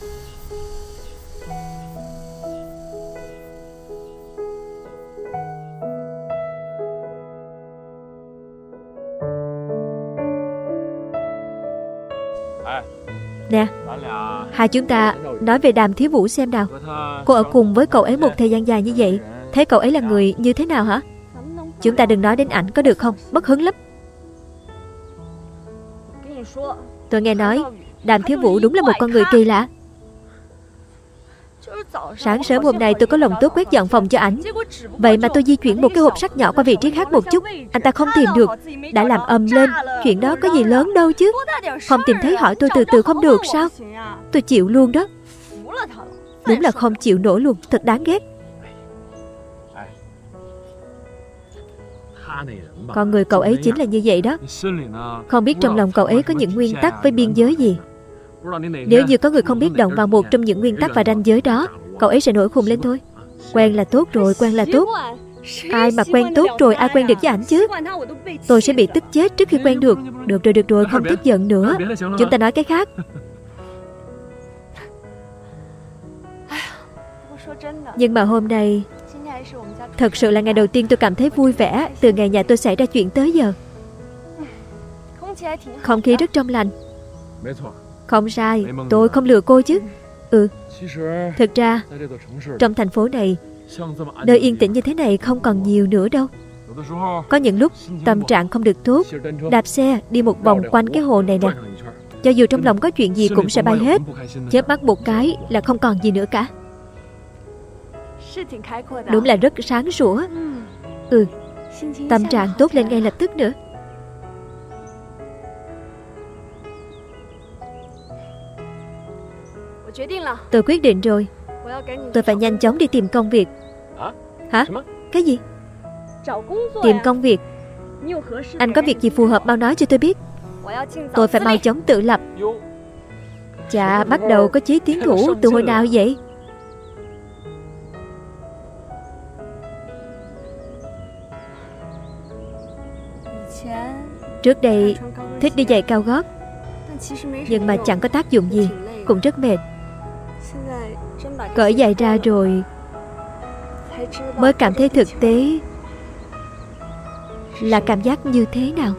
Nè, hai chúng ta nói về Đàm Thiếu Vũ xem nào. Cô ở cùng với cậu ấy một thời gian dài như vậy, thấy cậu ấy là người như thế nào hả? Chúng ta đừng nói đến ảnh có được không? Bất hứng lắm. Tôi nghe nói Đàm Thiếu Vũ đúng là một con người kỳ lạ. Sáng sớm hôm nay tôi có lòng tốt quét dọn phòng cho ảnh. Vậy mà tôi di chuyển một cái hộp sắt nhỏ qua vị trí khác một chút, anh ta không tìm được, đã làm ầm lên. Chuyện đó có gì lớn đâu chứ. Không tìm thấy hỏi tôi từ từ không được sao? Tôi chịu luôn đó. Đúng là không chịu nổi luôn, thật đáng ghét. Con người cậu ấy chính là như vậy đó. Không biết trong lòng cậu ấy có những nguyên tắc với biên giới gì. Nếu như có người không biết động vào một trong những nguyên tắc và ranh giới đó, cậu ấy sẽ nổi khùng lên thôi. Quen là tốt rồi, quen là tốt. Ai mà quen tốt rồi ai quen được với ảnh chứ? Tôi sẽ bị tức chết trước khi quen được. Được rồi, được rồi, không tức giận nữa. Chúng ta nói cái khác. Nhưng mà hôm nay thật sự là ngày đầu tiên tôi cảm thấy vui vẻ từ ngày nhà tôi xảy ra chuyện tới giờ. Không khí rất trong lành. Không sai, tôi không lừa cô chứ. Ừ, thực ra trong thành phố này, nơi yên tĩnh như thế này không còn nhiều nữa đâu. Có những lúc tâm trạng không được tốt, đạp xe đi một vòng quanh cái hồ này nè, cho dù trong lòng có chuyện gì cũng sẽ bay hết. Chớp mắt một cái là không còn gì nữa cả. Đúng là rất sáng sủa. Ừ, tâm trạng tốt lên ngay lập tức nữa. Tôi quyết định rồi. Tôi phải nhanh chóng đi tìm công việc. Hả? Cái gì? Tìm công việc? Anh có việc gì phù hợp mau nói cho tôi biết. Tôi phải mau chóng tự lập. Chà, bắt đầu có chí tiến thủ từ hồi nào vậy? Trước đây thích đi giày cao gót, nhưng mà chẳng có tác dụng gì, cũng rất mệt. Cởi giày ra rồi mới cảm thấy thực tế là cảm giác như thế nào.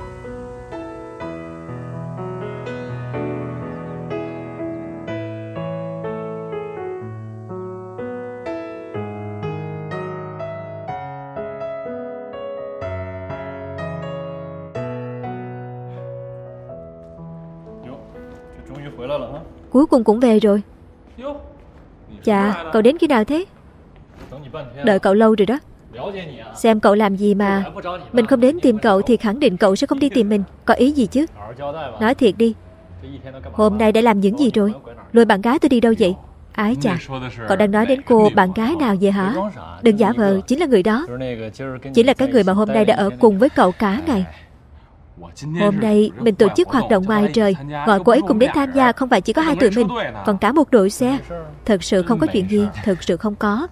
Cuối cùng cũng về rồi. Chà, cậu đến khi nào thế? Đợi cậu lâu rồi đó. Xem cậu làm gì mà mình không đến tìm cậu thì khẳng định cậu sẽ không đi tìm mình. Có ý gì chứ? Nói thiệt đi, hôm nay đã làm những gì rồi? Lôi bạn gái tôi đi đâu vậy? Ái chà, cậu đang nói đến cô bạn gái nào vậy hả? Đừng giả vờ, chính là người đó. Chính là cái người mà hôm nay đã ở cùng với cậu cả ngày. Hôm nay mình tổ chức hoạt động ngoài trời, gọi cô ấy cùng đến tham gia. Không phải chỉ có hai tụi mình, còn cả một đội xe. Thật sự không có chuyện gì, thật sự không có.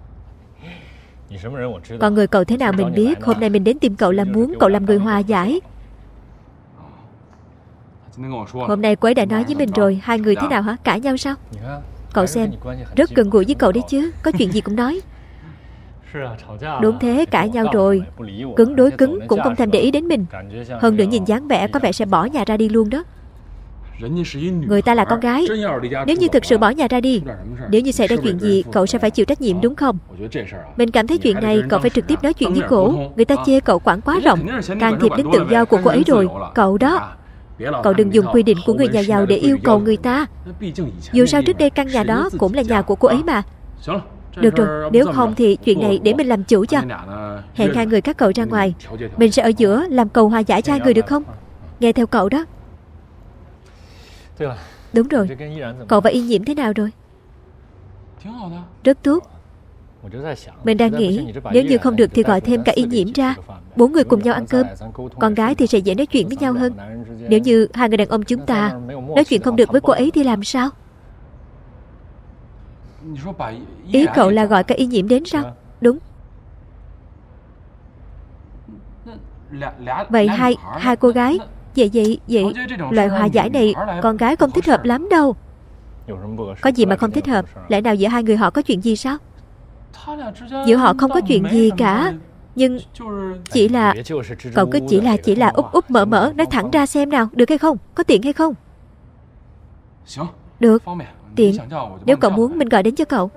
Còn người cậu thế nào mình biết. Hôm nay mình đến tìm cậu là muốn cậu làm người hòa giải. Hôm nay cô ấy đã nói với mình rồi. Hai người thế nào hả? Cãi nhau sao? Cậu xem, rất gần gũi với cậu đấy chứ. Có chuyện gì cũng nói. Đúng thế, cãi nhau rồi. Cứng đối cứng cũng không thèm để ý đến mình. Hơn nữa nhìn dáng vẻ có vẻ sẽ bỏ nhà ra đi luôn đó. Người ta là con gái. Nếu như thực sự bỏ nhà ra đi, nếu như xảy ra chuyện gì, cậu sẽ phải chịu trách nhiệm đúng không? Mình cảm thấy chuyện này cậu phải trực tiếp nói chuyện với cổ. Người ta chê cậu quản quá rộng, can thiệp đến tự do của cô ấy rồi. Cậu đó, cậu đừng dùng quy định của người nhà giàu để yêu cầu người ta. Dù sao trước đây căn nhà đó cũng là nhà của cô ấy mà. Được rồi, nếu không thì chuyện này để mình làm chủ cho. Hẹn hai người các cậu ra ngoài, mình sẽ ở giữa làm cầu hòa giải cho hai người được không? Nghe theo cậu đó. Đúng rồi, cậu và Y Nhiễm thế nào rồi? Rất tốt. Mình đang nghĩ nếu như không được thì gọi thêm cả Y Nhiễm ra, bốn người cùng nhau ăn cơm. Con gái thì sẽ dễ nói chuyện với nhau hơn. Nếu như hai người đàn ông chúng ta nói chuyện không được với cô ấy thì làm sao? Ý cậu là gọi cả Y Nhiễm đến sao? Đúng. Vậy hai hai cô gái. Vậy vậy vậy loại hòa giải này con gái không thích hợp lắm đâu. Có gì mà không thích hợp? Lẽ nào giữa hai người họ có chuyện gì sao? Giữa họ không có chuyện gì cả. Nhưng chỉ là cậu cứ chỉ là chỉ là úp úp mở mở nói thẳng ra xem nào, được hay không? Có tiện hay không? Được, tiện. Nếu cậu muốn mình gọi đến cho cậu.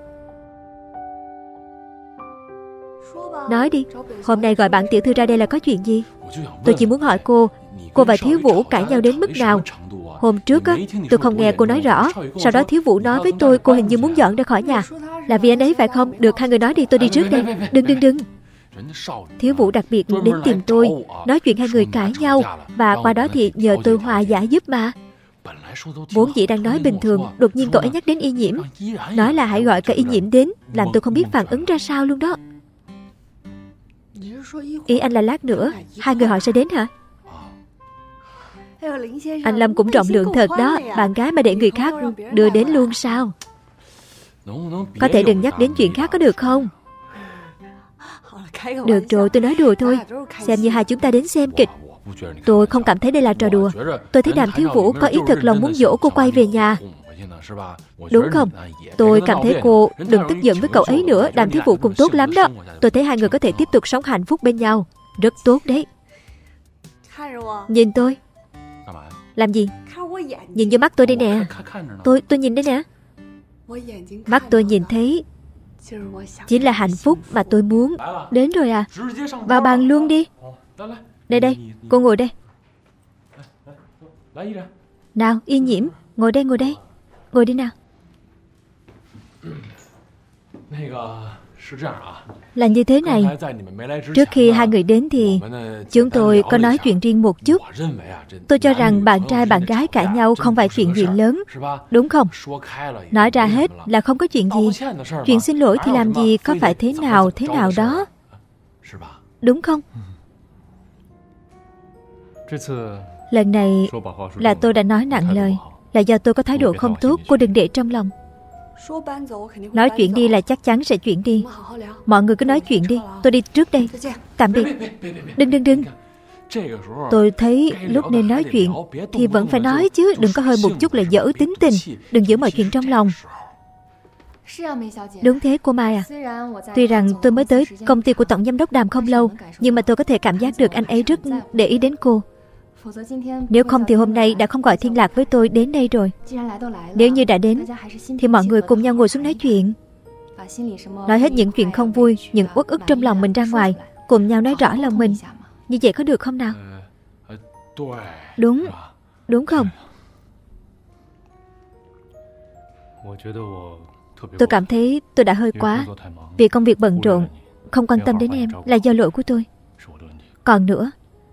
Nói đi, hôm nay gọi bạn tiểu thư ra đây là có chuyện gì? Tôi chỉ muốn hỏi cô, cô và Thiếu Vũ cãi nhau đến mức nào? Hôm trước á, tôi không nghe cô nói rõ. Sau đó Thiếu Vũ nói với tôi cô hình như muốn dọn ra khỏi nhà. Là vì anh ấy phải không? Được, hai người nói đi, tôi đi trước đây. Đừng đừng đừng. Thiếu Vũ đặc biệt đến tìm tôi, nói chuyện hai người cãi nhau, và qua đó thì nhờ tôi hòa giải giúp mà. Vốn dĩ đang nói bình thường, đột nhiên cậu ấy nhắc đến Y Nhiễm, nói là hãy gọi cả Y Nhiễm đến, làm tôi không biết phản ứng ra sao luôn đó. Ý anh là lát nữa hai người họ sẽ đến hả? Anh Lâm cũng rộng lượng thật đó. Bạn gái mà để người khác đưa đến luôn sao? Có thể đừng nhắc đến chuyện khác có được không? Được rồi, tôi nói đùa thôi. Xem như hai chúng ta đến xem kịch. Tôi không cảm thấy đây là trò đùa. Tôi thấy Đàm Thiếu Vũ có ý thật lòng muốn dỗ cô quay về nhà. Đúng không? Tôi cảm thấy cô đừng tức giận với cậu ấy nữa. Đàm Thiếu Vũ cũng tốt lắm đó. Tôi thấy hai người có thể tiếp tục sống hạnh phúc bên nhau. Rất tốt đấy. Nhìn tôi. Làm gì? Nhìn vô mắt tôi đây nè. Tôi tôi nhìn đây nè. Mắt tôi nhìn thấy chính là hạnh phúc mà tôi muốn. Đến rồi à? Vào bàn luôn đi. Đây đây, cô ngồi đây. Nào, Yên Nhiễm, ngồi đây, ngồi đây. Ngồi đi nào. Là như thế này. Trước khi hai người đến thì chúng tôi có nói chuyện riêng một chút. Tôi cho rằng bạn trai bạn gái cãi nhau không phải chuyện gì lớn, đúng không? Nói ra hết là không có chuyện gì. Chuyện xin lỗi thì làm gì có phải thế nào thế nào đó, đúng không? Lần này là tôi đã nói nặng lời. Là do tôi có thái độ không tốt. Cô đừng để trong lòng. Nói chuyện đi là chắc chắn sẽ chuyển đi. Mọi người cứ nói chuyện đi. Tôi đi trước đây. Tạm biệt. Đừng đừng đừng. Tôi thấy lúc nên nói chuyện thì vẫn phải nói chứ. Đừng có hơi một chút là dở tính tình. Đừng giữ mọi chuyện trong lòng. Đúng thế cô Mai à. Tuy rằng tôi mới tới công ty của tổng giám đốc Đàm không lâu, nhưng mà tôi có thể cảm giác được anh ấy rất để ý đến cô. Nếu không thì hôm nay đã không gọi Thiên Lạc với tôi đến đây rồi. Nếu như đã đến thì mọi người cùng nhau ngồi xuống nói chuyện. Nói hết những chuyện không vui, những uất ức trong lòng mình ra ngoài, cùng nhau nói rõ lòng mình. Như vậy có được không nào? Đúng, đúng không? Tôi cảm thấy tôi đã hơi quá. Vì công việc bận rộn, không quan tâm đến em là do lỗi của tôi. Còn nữa,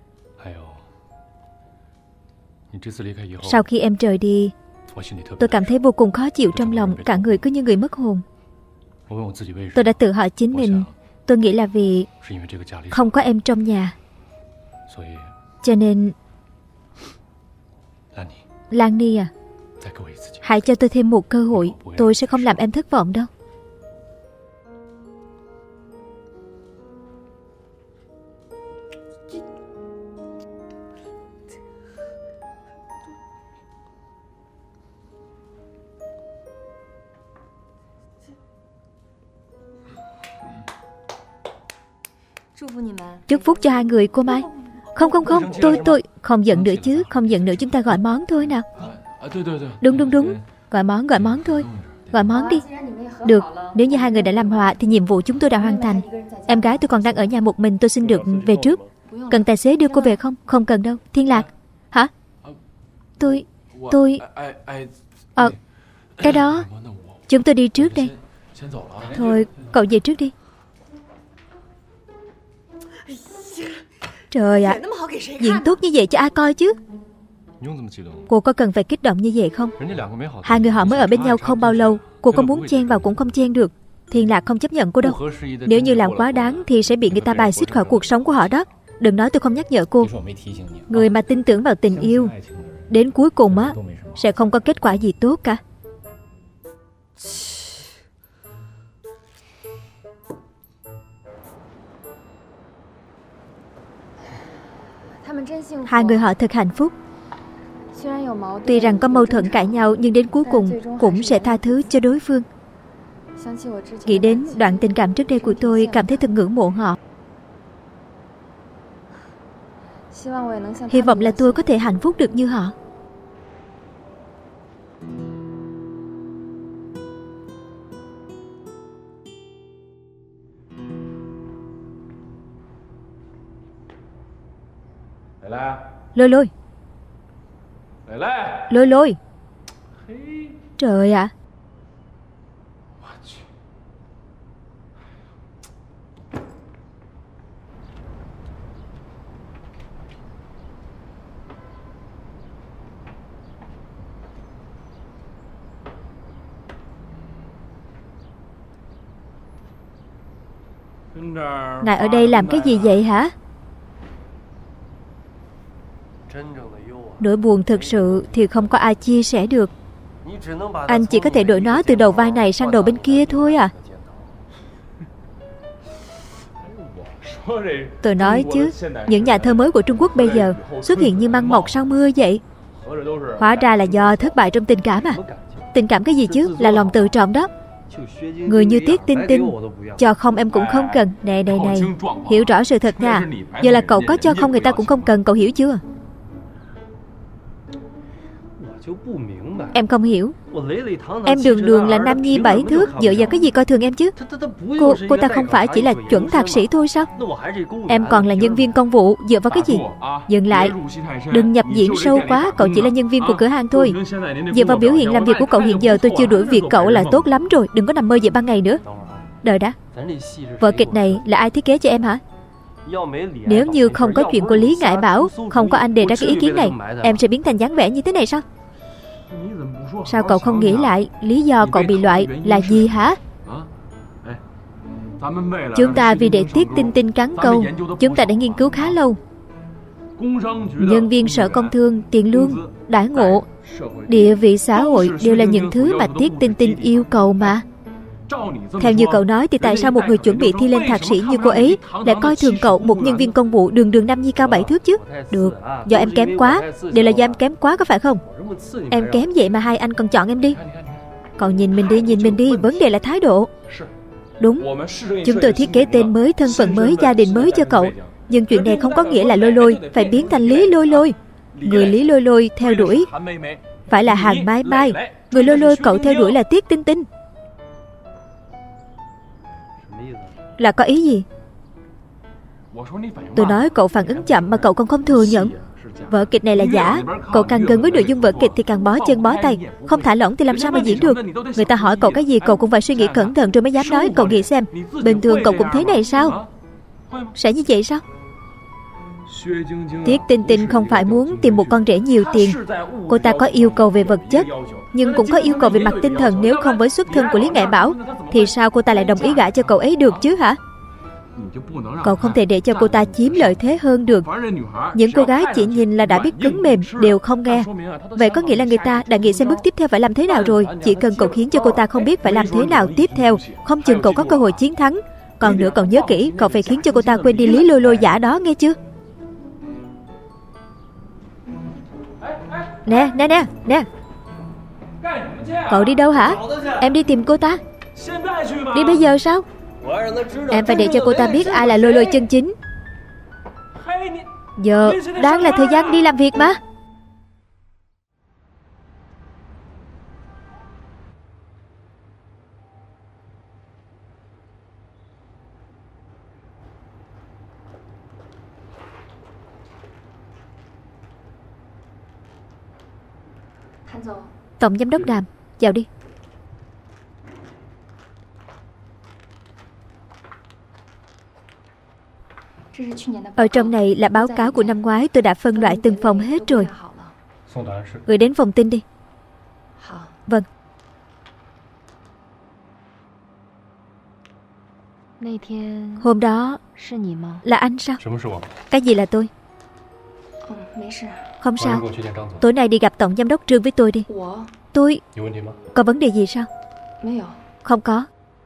sau khi em rời đi, tôi cảm thấy vô cùng khó chịu trong lòng. Cả người cứ như người mất hồn. Tôi đã tự hỏi chính mình. Tôi nghĩ là vì không có em trong nhà, cho nên Lan Ni à, hãy cho tôi thêm một cơ hội. Tôi sẽ không làm em thất vọng đâu. Chúc phúc cho hai người cô Mai. Không không không, tôi tôi không giận nữa chứ. Không giận nữa, chúng ta gọi món thôi nào. Đúng đúng đúng. Gọi món gọi món thôi. Gọi món đi. Được, nếu như hai người đã làm hòa thì nhiệm vụ chúng tôi đã hoàn thành. Em gái tôi còn đang ở nhà một mình. Tôi xin được về trước. Cần tài xế đưa cô về không? Không cần đâu. Thiên Lạc. Hả? Tôi Tôi Ờ Cái đó chúng tôi đi trước đây. Thôi cậu về trước đi. Trời ạ, à, diễn tốt như vậy cho ai coi chứ? Cô có cần phải kích động như vậy không? Hai người họ mới ở bên nhau không bao lâu. Cô có muốn chen vào cũng không chen được. Thiên Lạc không chấp nhận cô đâu. Nếu như làm quá đáng thì sẽ bị người ta bài xích khỏi cuộc sống của họ đó. Đừng nói tôi không nhắc nhở cô. Người mà tin tưởng vào tình yêu đến cuối cùng á sẽ không có kết quả gì tốt cả. Hai người họ thật hạnh phúc. Tuy rằng có mâu thuẫn cãi nhau, nhưng đến cuối cùng cũng sẽ tha thứ cho đối phương. Nghĩ đến đoạn tình cảm trước đây của tôi, cảm thấy thật ngưỡng mộ họ. Hy vọng là tôi có thể hạnh phúc được như họ. Lôi lôi Lôi lôi Trời ạ, à. Ngài ở đây làm cái gì vậy hả? Nỗi buồn thực sự thì không có ai chia sẻ được. Anh chỉ có thể đổi nó từ đầu vai này sang đầu bên kia thôi à. Tôi nói chứ, những nhà thơ mới của Trung Quốc bây giờ xuất hiện như măng mọc sau mưa vậy. Hóa ra là do thất bại trong tình cảm à? Tình cảm cái gì chứ, là lòng tự trọng đó. Người như Tiết Tinh Tinh, cho không em cũng không cần. Này này này, hiểu rõ sự thật nha. Giờ là cậu có cho không người ta cũng không cần, cậu hiểu chưa? Em không hiểu. Em đường đường là nam nhi bảy thước, dựa vào cái gì coi thường em chứ? Cô, cô ta không phải chỉ là chuẩn thạc sĩ thôi sao? Em còn là nhân viên công vụ, dựa vào cái gì? Dừng lại, đừng nhập diễn sâu quá, cậu chỉ là nhân viên của cửa hàng thôi. Dựa vào biểu hiện làm việc của cậu hiện giờ, tôi chưa đuổi việc cậu là tốt lắm rồi. Đừng có nằm mơ về ban ngày nữa. Đợi đã, vở kịch này là ai thiết kế cho em hả? Nếu như không có chuyện của Lý Ngải Bảo, không có anh đề ra cái ý kiến này, em sẽ biến thành dáng vẻ như thế này sao? Sao cậu không nghĩ lại lý do cậu bị loại là gì hả? Chúng ta vì để Tiết Tinh Tinh cắn câu, chúng ta đã nghiên cứu khá lâu. Nhân viên sở công thương, tiền lương, đãi ngộ, địa vị xã hội đều là những thứ mà Tiết Tinh Tinh yêu cầu mà. Theo như cậu nói thì tại sao một người chuẩn bị thi lên thạc sĩ như cô ấy lại coi thường cậu, một nhân viên công vụ đường đường nam nhi cao bảy thước chứ? Được, do em kém quá. Đều là do em kém quá có phải không? Em kém vậy mà hai anh còn chọn em đi. Còn nhìn mình đi, nhìn mình đi, vấn đề là thái độ. Đúng, chúng tôi thiết kế tên mới, thân phận mới, gia đình mới cho cậu. Nhưng chuyện này không có nghĩa là Lôi Lôi phải biến thành Lý Lôi Lôi. Người Lý Lôi Lôi theo đuổi phải là Hàn Mai Mai. Người Lôi Lôi cậu theo đuổi là Tiết Tinh Tinh. Là có ý gì? Tôi nói cậu phản ứng chậm mà cậu còn không thừa nhận. Vở kịch này là giả. Cậu càng gần với nội dung vở kịch thì càng bó chân bó tay. Không thả lỏng thì làm sao mà diễn được? Người ta hỏi cậu cái gì cậu cũng phải suy nghĩ cẩn thận rồi mới dám nói. Cậu nghĩ xem, bình thường cậu cũng thế này sao? Sẽ như vậy sao? Tiết Tinh Tinh không phải muốn tìm một con rể nhiều tiền. Cô ta có yêu cầu về vật chất, nhưng cũng có yêu cầu về mặt tinh thần. Nếu không với xuất thân của Lý Ngải Bảo thì sao cô ta lại đồng ý gả cho cậu ấy được chứ hả? Cậu không thể để cho cô ta chiếm lợi thế hơn được. Những cô gái chỉ nhìn là đã biết cứng mềm đều không nghe. Vậy có nghĩa là người ta đã nghĩ xem bước tiếp theo phải làm thế nào rồi. Chỉ cần cậu khiến cho cô ta không biết phải làm thế nào tiếp theo, không chừng cậu có cơ hội chiến thắng. Còn nữa cậu nhớ kỹ, cậu phải khiến cho cô ta quên đi Lý Lôi Lôi giả đó, nghe chưa? Nè, nè, nè, nè. Cậu đi đâu hả? Em đi tìm cô ta. Đi bây giờ sao? Em phải để cho cô ta biết ai là Lôi Lôi chân chính. Giờ đang là thời gian đi làm việc mà. Tổng giám đốc Đàm, vào đi. Ở trong này là báo cáo của năm ngoái. Tôi đã phân loại từng phòng hết rồi. Gửi đến phòng tin đi. Vâng. Hôm đó là anh sao? Cái gì là tôi? Không sao. Tối nay đi gặp tổng giám đốc Trương với tôi đi. Tôi... Có vấn đề gì sao? Không có.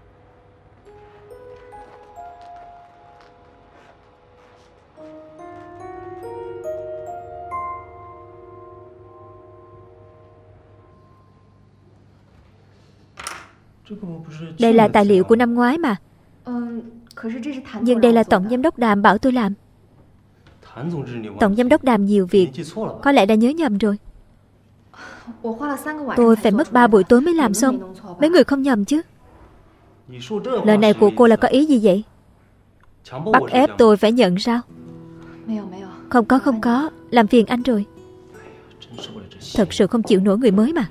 Đây là tài liệu của năm ngoái mà. Nhưng đây là tổng giám đốc Đàm bảo tôi làm. Tổng giám đốc Đàm nhiều việc, có lẽ đã nhớ nhầm rồi. Tôi phải mất ba buổi tối mới làm xong. Mấy người không nhầm chứ? Lời này của cô là có ý gì vậy? Bắt ép tôi phải nhận sao? Không có, không có. Làm phiền anh rồi. Thật sự không chịu nổi người mới mà.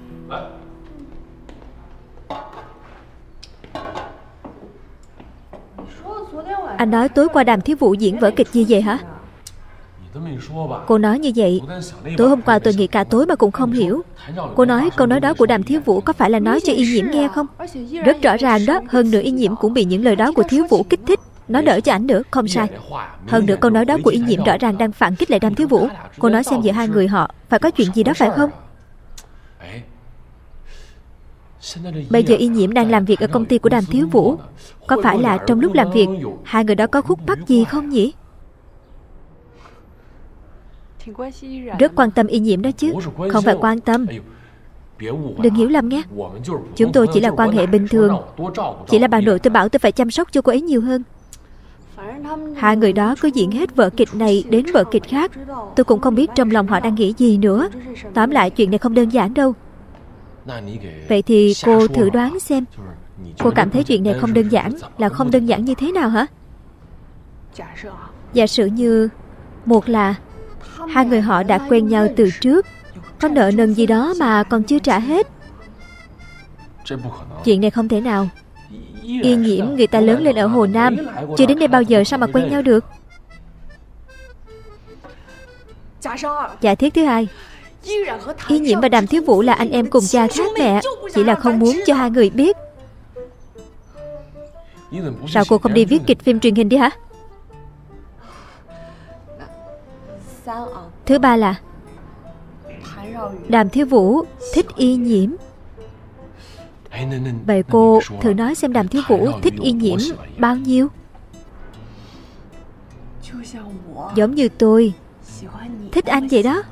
Anh nói tối qua Đàm Thiếu Vũ diễn vở kịch gì vậy hả? Cô nói như vậy. Tối hôm qua tôi nghĩ cả tối mà cũng không hiểu. Cô nói câu nói đó của Đàm Thiếu Vũ có phải là nói cho Y Nhiễm nghe không? Rất rõ ràng đó. Hơn nữa Y Nhiễm cũng bị những lời đó của Thiếu Vũ kích thích. Nó đỡ cho ảnh nữa, không sai. Hơn nữa câu nói đó của Y Nhiễm rõ ràng đang phản kích lại Đàm Thiếu Vũ. Cô nói xem giữa hai người họ phải có chuyện gì đó phải không? Bây giờ Y Nhiễm đang làm việc ở công ty của Đàm Thiếu Vũ. Có phải là trong lúc làm việc hai người đó có khúc mắc gì không nhỉ? Rất quan tâm Y Nhiễm đó chứ. Không phải quan tâm. Đừng hiểu lầm nghe. Chúng tôi chỉ là quan hệ bình thường. Chỉ là bà nội tôi bảo tôi phải chăm sóc cho cô ấy nhiều hơn. Hai người đó cứ diễn hết vở kịch này đến vở kịch khác. Tôi cũng không biết trong lòng họ đang nghĩ gì nữa. Tóm lại chuyện này không đơn giản đâu. Vậy thì cô thử đoán xem, cô cảm thấy chuyện này không đơn giản là không đơn giản như thế nào hả? Giả sử như, một là hai người họ đã quen nhau từ trước, có nợ nần gì đó mà còn chưa trả hết. Chuyện này không thể nào. Y Nhiễm người ta lớn lên ở Hồ Nam, chưa đến đây bao giờ sao mà quen nhau được? Giả thiết thứ hai, Y Nhiễm và Đàm Thiếu Vũ là anh em cùng cha khác mẹ, chỉ là không muốn cho hai người biết. Sao cô không đi viết kịch phim truyền hình đi hả? Thứ ba là Đàm Thiếu Vũ thích Y Nhiễm. Vậy cô thử nói xem Đàm Thiếu Vũ thích Y Nhiễm bao nhiêu? Giống như tôi thích anh vậy đó.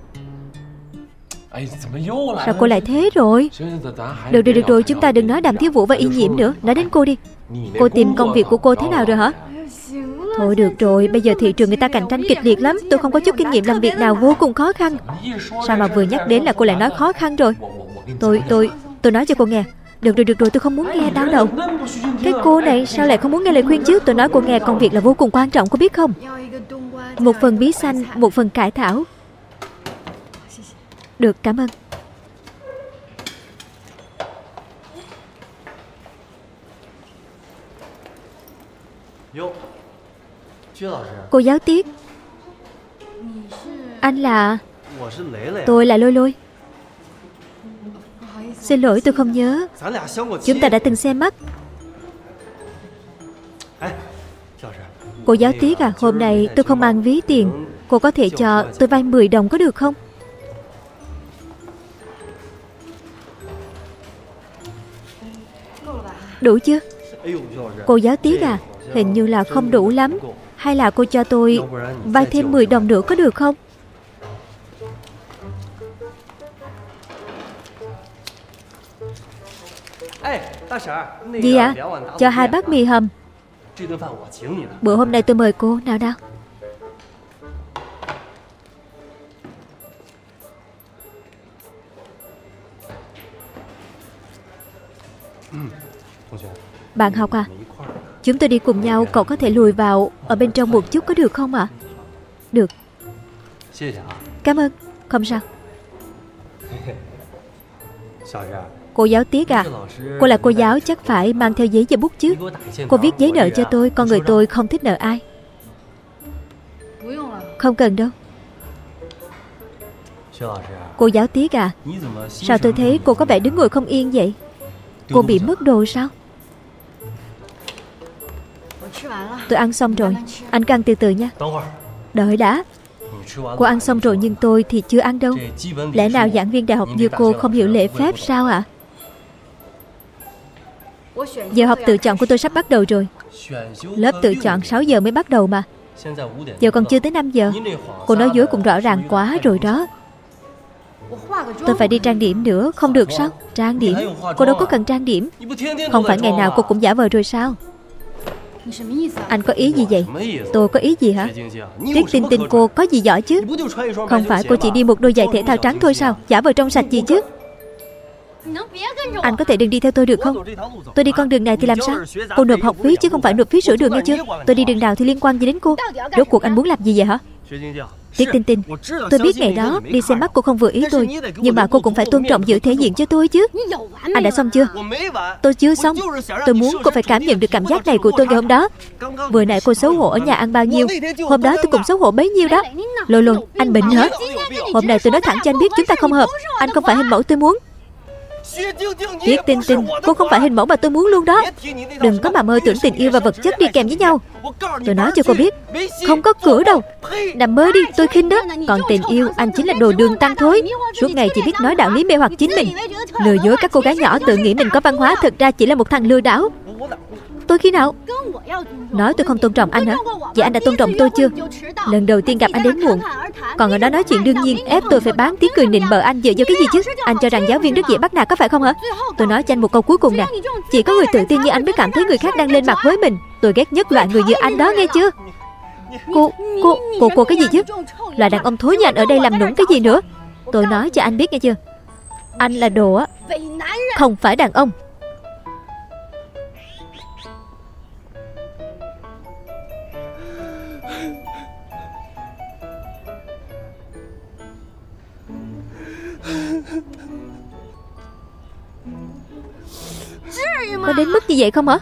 Sao cô lại thế rồi? Được rồi, được rồi, chúng ta đừng nói Đàm Thiếu Vũ và Y Nhiễm nữa. Nói đến cô đi. Cô tìm công việc của cô thế nào rồi hả? Thôi được rồi, bây giờ thị trường người ta cạnh tranh kịch liệt lắm. Tôi không có chút kinh nghiệm làm việc nào, vô cùng khó khăn. Sao mà vừa nhắc đến là cô lại nói khó khăn rồi? Tôi, tôi, tôi nói cho cô nghe. Được rồi, được rồi, tôi không muốn nghe, đau đầu. Cái cô này sao lại không muốn nghe lời khuyên chứ? Tôi nói cô nghe, công việc là vô cùng quan trọng, cô biết không? Một phần bí xanh, một phần cải thảo. Được, cảm ơn. Cô giáo Tiết. Anh là... Tôi là Lôi Lôi. Xin lỗi, tôi không nhớ. Chúng ta đã từng xem mắt. Cô giáo Tiết à, hôm nay tôi không mang ví tiền. Cô có thể cho tôi vay mười đồng có được không? Đủ chưa? Cô giáo Tiết à, hình như là không đủ lắm. Hay là cô cho tôi vay thêm mười đồng nữa có được không? Gì ạ? À? Cho hai bát mì hầm. Bữa hôm nay tôi mời cô. Nào nào. Bạn học à? Chúng tôi đi cùng nhau, cậu có thể lùi vào ở bên trong một chút có được không ạ? À? Được. Cảm ơn. Không sao. Cô giáo Tiết à, cô là cô giáo chắc phải mang theo giấy và bút chứ. Cô viết giấy nợ cho tôi, con người tôi không thích nợ ai. Không cần đâu. Cô giáo Tiết à, sao tôi thấy cô có vẻ đứng ngồi không yên vậy? Cô bị mất đồ sao? Tôi ăn xong rồi. Anh cứ ăn từ từ nha. Đợi đã. Cô ăn xong rồi nhưng tôi thì chưa ăn đâu. Lẽ nào giảng viên đại học như cô không hiểu lễ phép sao ạ? À? Giờ học tự chọn của tôi sắp bắt đầu rồi. Lớp tự chọn sáu giờ mới bắt đầu mà. Giờ còn chưa tới năm giờ. Cô nói dối cũng rõ ràng quá rồi đó. Tôi phải đi trang điểm nữa. Không được sao? Trang điểm? Cô đâu có cần trang điểm. Không phải ngày nào cô cũng giả vờ rồi sao? Anh có ý gì vậy? Tôi có ý gì hả? Tiết Tinh Tinh cô có gì giỏi chứ? Không phải cô chỉ đi một đôi giày thể thao trắng thôi sao? Giả vờ trong sạch gì chứ? Anh có thể đừng đi theo tôi được không? Tôi đi con đường này thì làm sao? Cô nộp học phí chứ không phải nộp phí sửa đường nghe chưa? Tôi đi đường nào thì liên quan gì đến cô? Rốt cuộc anh muốn làm gì vậy hả? Tiết Tinh Tinh, tôi biết ngày đó đi xem mắt cô không vừa ý tôi, nhưng mà cô cũng phải tôn trọng giữ thể diện cho tôi chứ. Anh đã xong chưa? Tôi chưa xong. Tôi muốn cô phải cảm nhận được cảm giác này của tôi ngày hôm đó. Vừa nãy cô xấu hổ ở nhà ăn bao nhiêu, hôm đó tôi cũng xấu hổ bấy nhiêu đó. Lôi Lôi, anh bệnh hả? Hôm nay tôi nói thẳng cho anh biết chúng ta không hợp. Anh không phải hình mẫu tôi muốn. Tiết Tinh Tinh, cô không phải hình mẫu mà tôi muốn luôn đó. Đừng có mà mơ tưởng tình yêu và vật chất đi kèm với nhau. Tôi nói cho cô biết, không có cửa đâu. Nằm mơ đi, tôi khinh đó. Còn tình yêu, anh chính là đồ đường tăng thối. Suốt ngày chỉ biết nói đạo lý mê hoặc chính mình, lừa dối các cô gái nhỏ tự nghĩ mình có văn hóa, thực ra chỉ là một thằng lừa đảo. Tôi khi nào nói tôi không tôn trọng anh hả? Vậy anh đã tôn trọng tôi chưa? Lần đầu tiên gặp anh đến muộn, còn ở đó nói chuyện đương nhiên, ép tôi phải bán tiếng cười nịnh bợ anh dựa vào cái gì chứ? Anh cho rằng giáo viên rất dễ bắt nạt có phải không hả? Tôi nói cho anh một câu cuối cùng nè, chỉ có người tự tin như anh mới cảm thấy người khác đang lên mặt với mình. Tôi ghét nhất loại người như anh đó, nghe chưa? Cô, cô, cô, cô cái gì chứ? Loại đàn ông thối như anh ở đây làm nũng cái gì nữa? Tôi nói cho anh biết nghe chưa? Anh là đồ á, không phải đàn ông. Có đến mức như vậy không hả?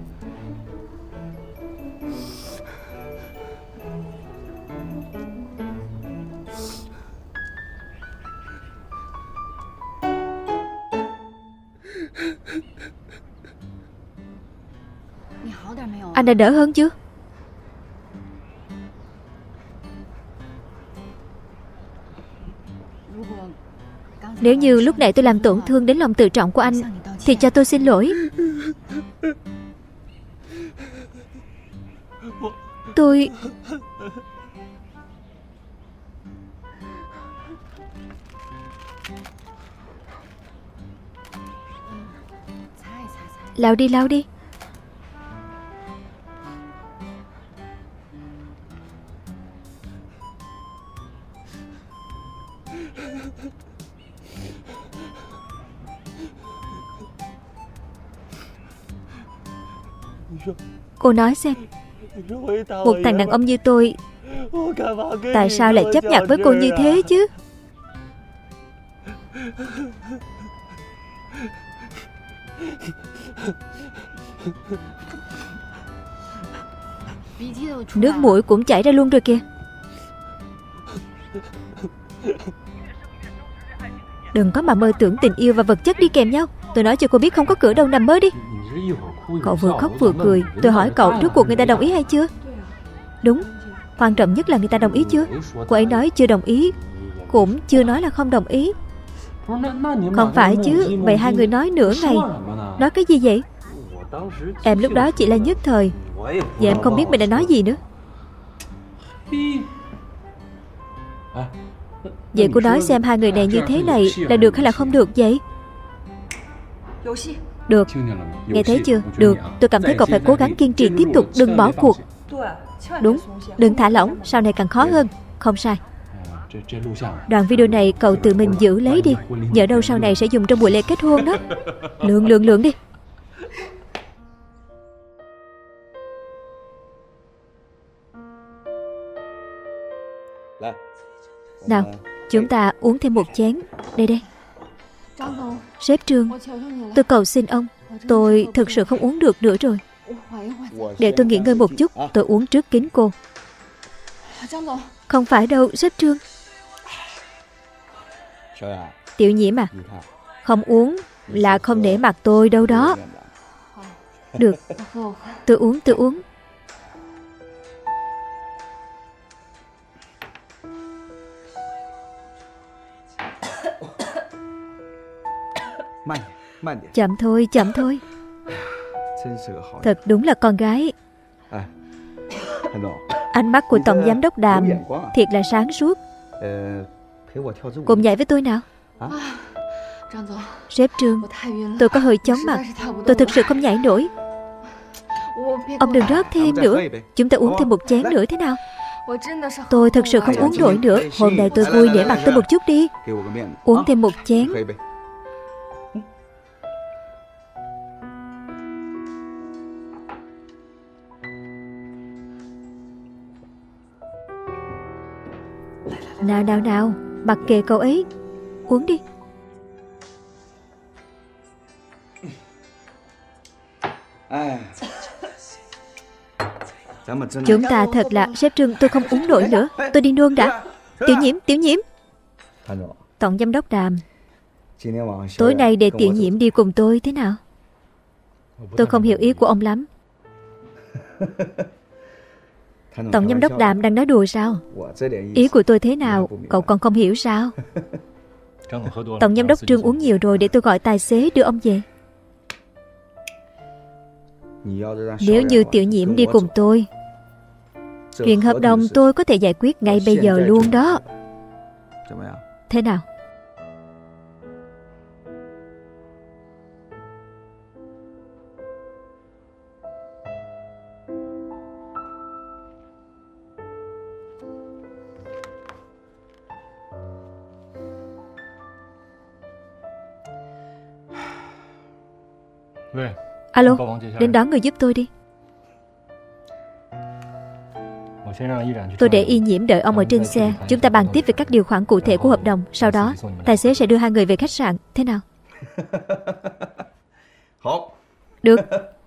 Anh đã đỡ hơn chưa? Nếu như lúc nãy tôi làm tổn thương đến lòng tự trọng của anh thì cho tôi xin lỗi. Tôi... Lau đi, lau đi. Cô nói xem, một thằng đàn ông như tôi tại sao lại chấp nhận với cô như thế chứ? Nước mũi cũng chảy ra luôn rồi kìa. Đừng có mà mơ tưởng tình yêu và vật chất đi kèm nhau. Tôi nói cho cô biết không có cửa đâu, nằm mơ đi. Cậu vừa khóc vừa cười. Tôi hỏi cậu rốt cuộc người ta đồng ý hay chưa? Đúng, quan trọng nhất là người ta đồng ý chưa? Cô ấy nói chưa đồng ý, cũng chưa nói là không đồng ý. Không phải chứ, vậy hai người nói nửa ngày. Nói cái gì vậy? Em lúc đó chỉ là nhất thời, và em không biết mình đã nói gì nữa. Vậy cô nói xem hai người này như thế này là được hay là không được vậy? Được, nghe thấy chưa? Được, tôi cảm thấy cậu phải cố gắng kiên trì tiếp tục, đừng bỏ cuộc. Đúng, đừng thả lỏng, sau này càng khó hơn. Không sai. Đoạn video này cậu tự mình giữ lấy đi, nhỡ đâu sau này sẽ dùng trong buổi lễ kết hôn đó. Lượng lượng lượng đi. Nào, chúng ta uống thêm một chén. Đây đây. Sếp Trương, tôi cầu xin ông, tôi thực sự không uống được nữa rồi. Để tôi nghỉ ngơi một chút, tôi uống trước kính cô. Không phải đâu, sếp Trương. Tiểu Nhiễm à, không uống là không nể mặt tôi đâu đó. Được, tôi uống, tôi uống. Chậm thôi, chậm thôi. Thật đúng là con gái. Ánh mắt của Tổng Giám đốc Đàm thiệt là sáng suốt. Cùng nhảy với tôi nào. Sếp Trương, tôi có hơi chóng mặt, tôi thực sự không nhảy nổi. Ông đừng rót thêm nữa. Chúng ta uống thêm một chén nữa thế nào? Tôi thực sự không uống nổi nữa. Hôm nay tôi vui, nể mặt tôi một chút đi. Uống thêm một chén. Nào nào nào, mặc kệ cậu ấy. Uống đi. Chúng ta thật là... Sếp Trương, tôi không uống nổi nữa. Tôi đi nôn đã. Tiểu Nhiễm, Tiểu Nhiễm. Tổng Giám đốc Đàm, Tối nay để Tiểu Nhiễm đi cùng tôi thế nào? Tôi không hiểu ý của ông lắm. Tổng giám đốc Đàm đang nói đùa sao? Ý của tôi thế nào cậu còn không hiểu sao? Tổng giám đốc Trương uống nhiều rồi, để tôi gọi tài xế đưa ông về. Nếu như Tiểu Nhiễm đi cùng tôi, chuyện hợp đồng tôi có thể giải quyết ngay bây giờ luôn đó. Thế nào? Alo, đến đón người giúp tôi đi. Tôi để Y Nhiễm đợi ông ở trên xe. Chúng ta bàn tiếp về các điều khoản cụ thể của hợp đồng. Sau đó, tài xế sẽ đưa hai người về khách sạn. Thế nào? Được.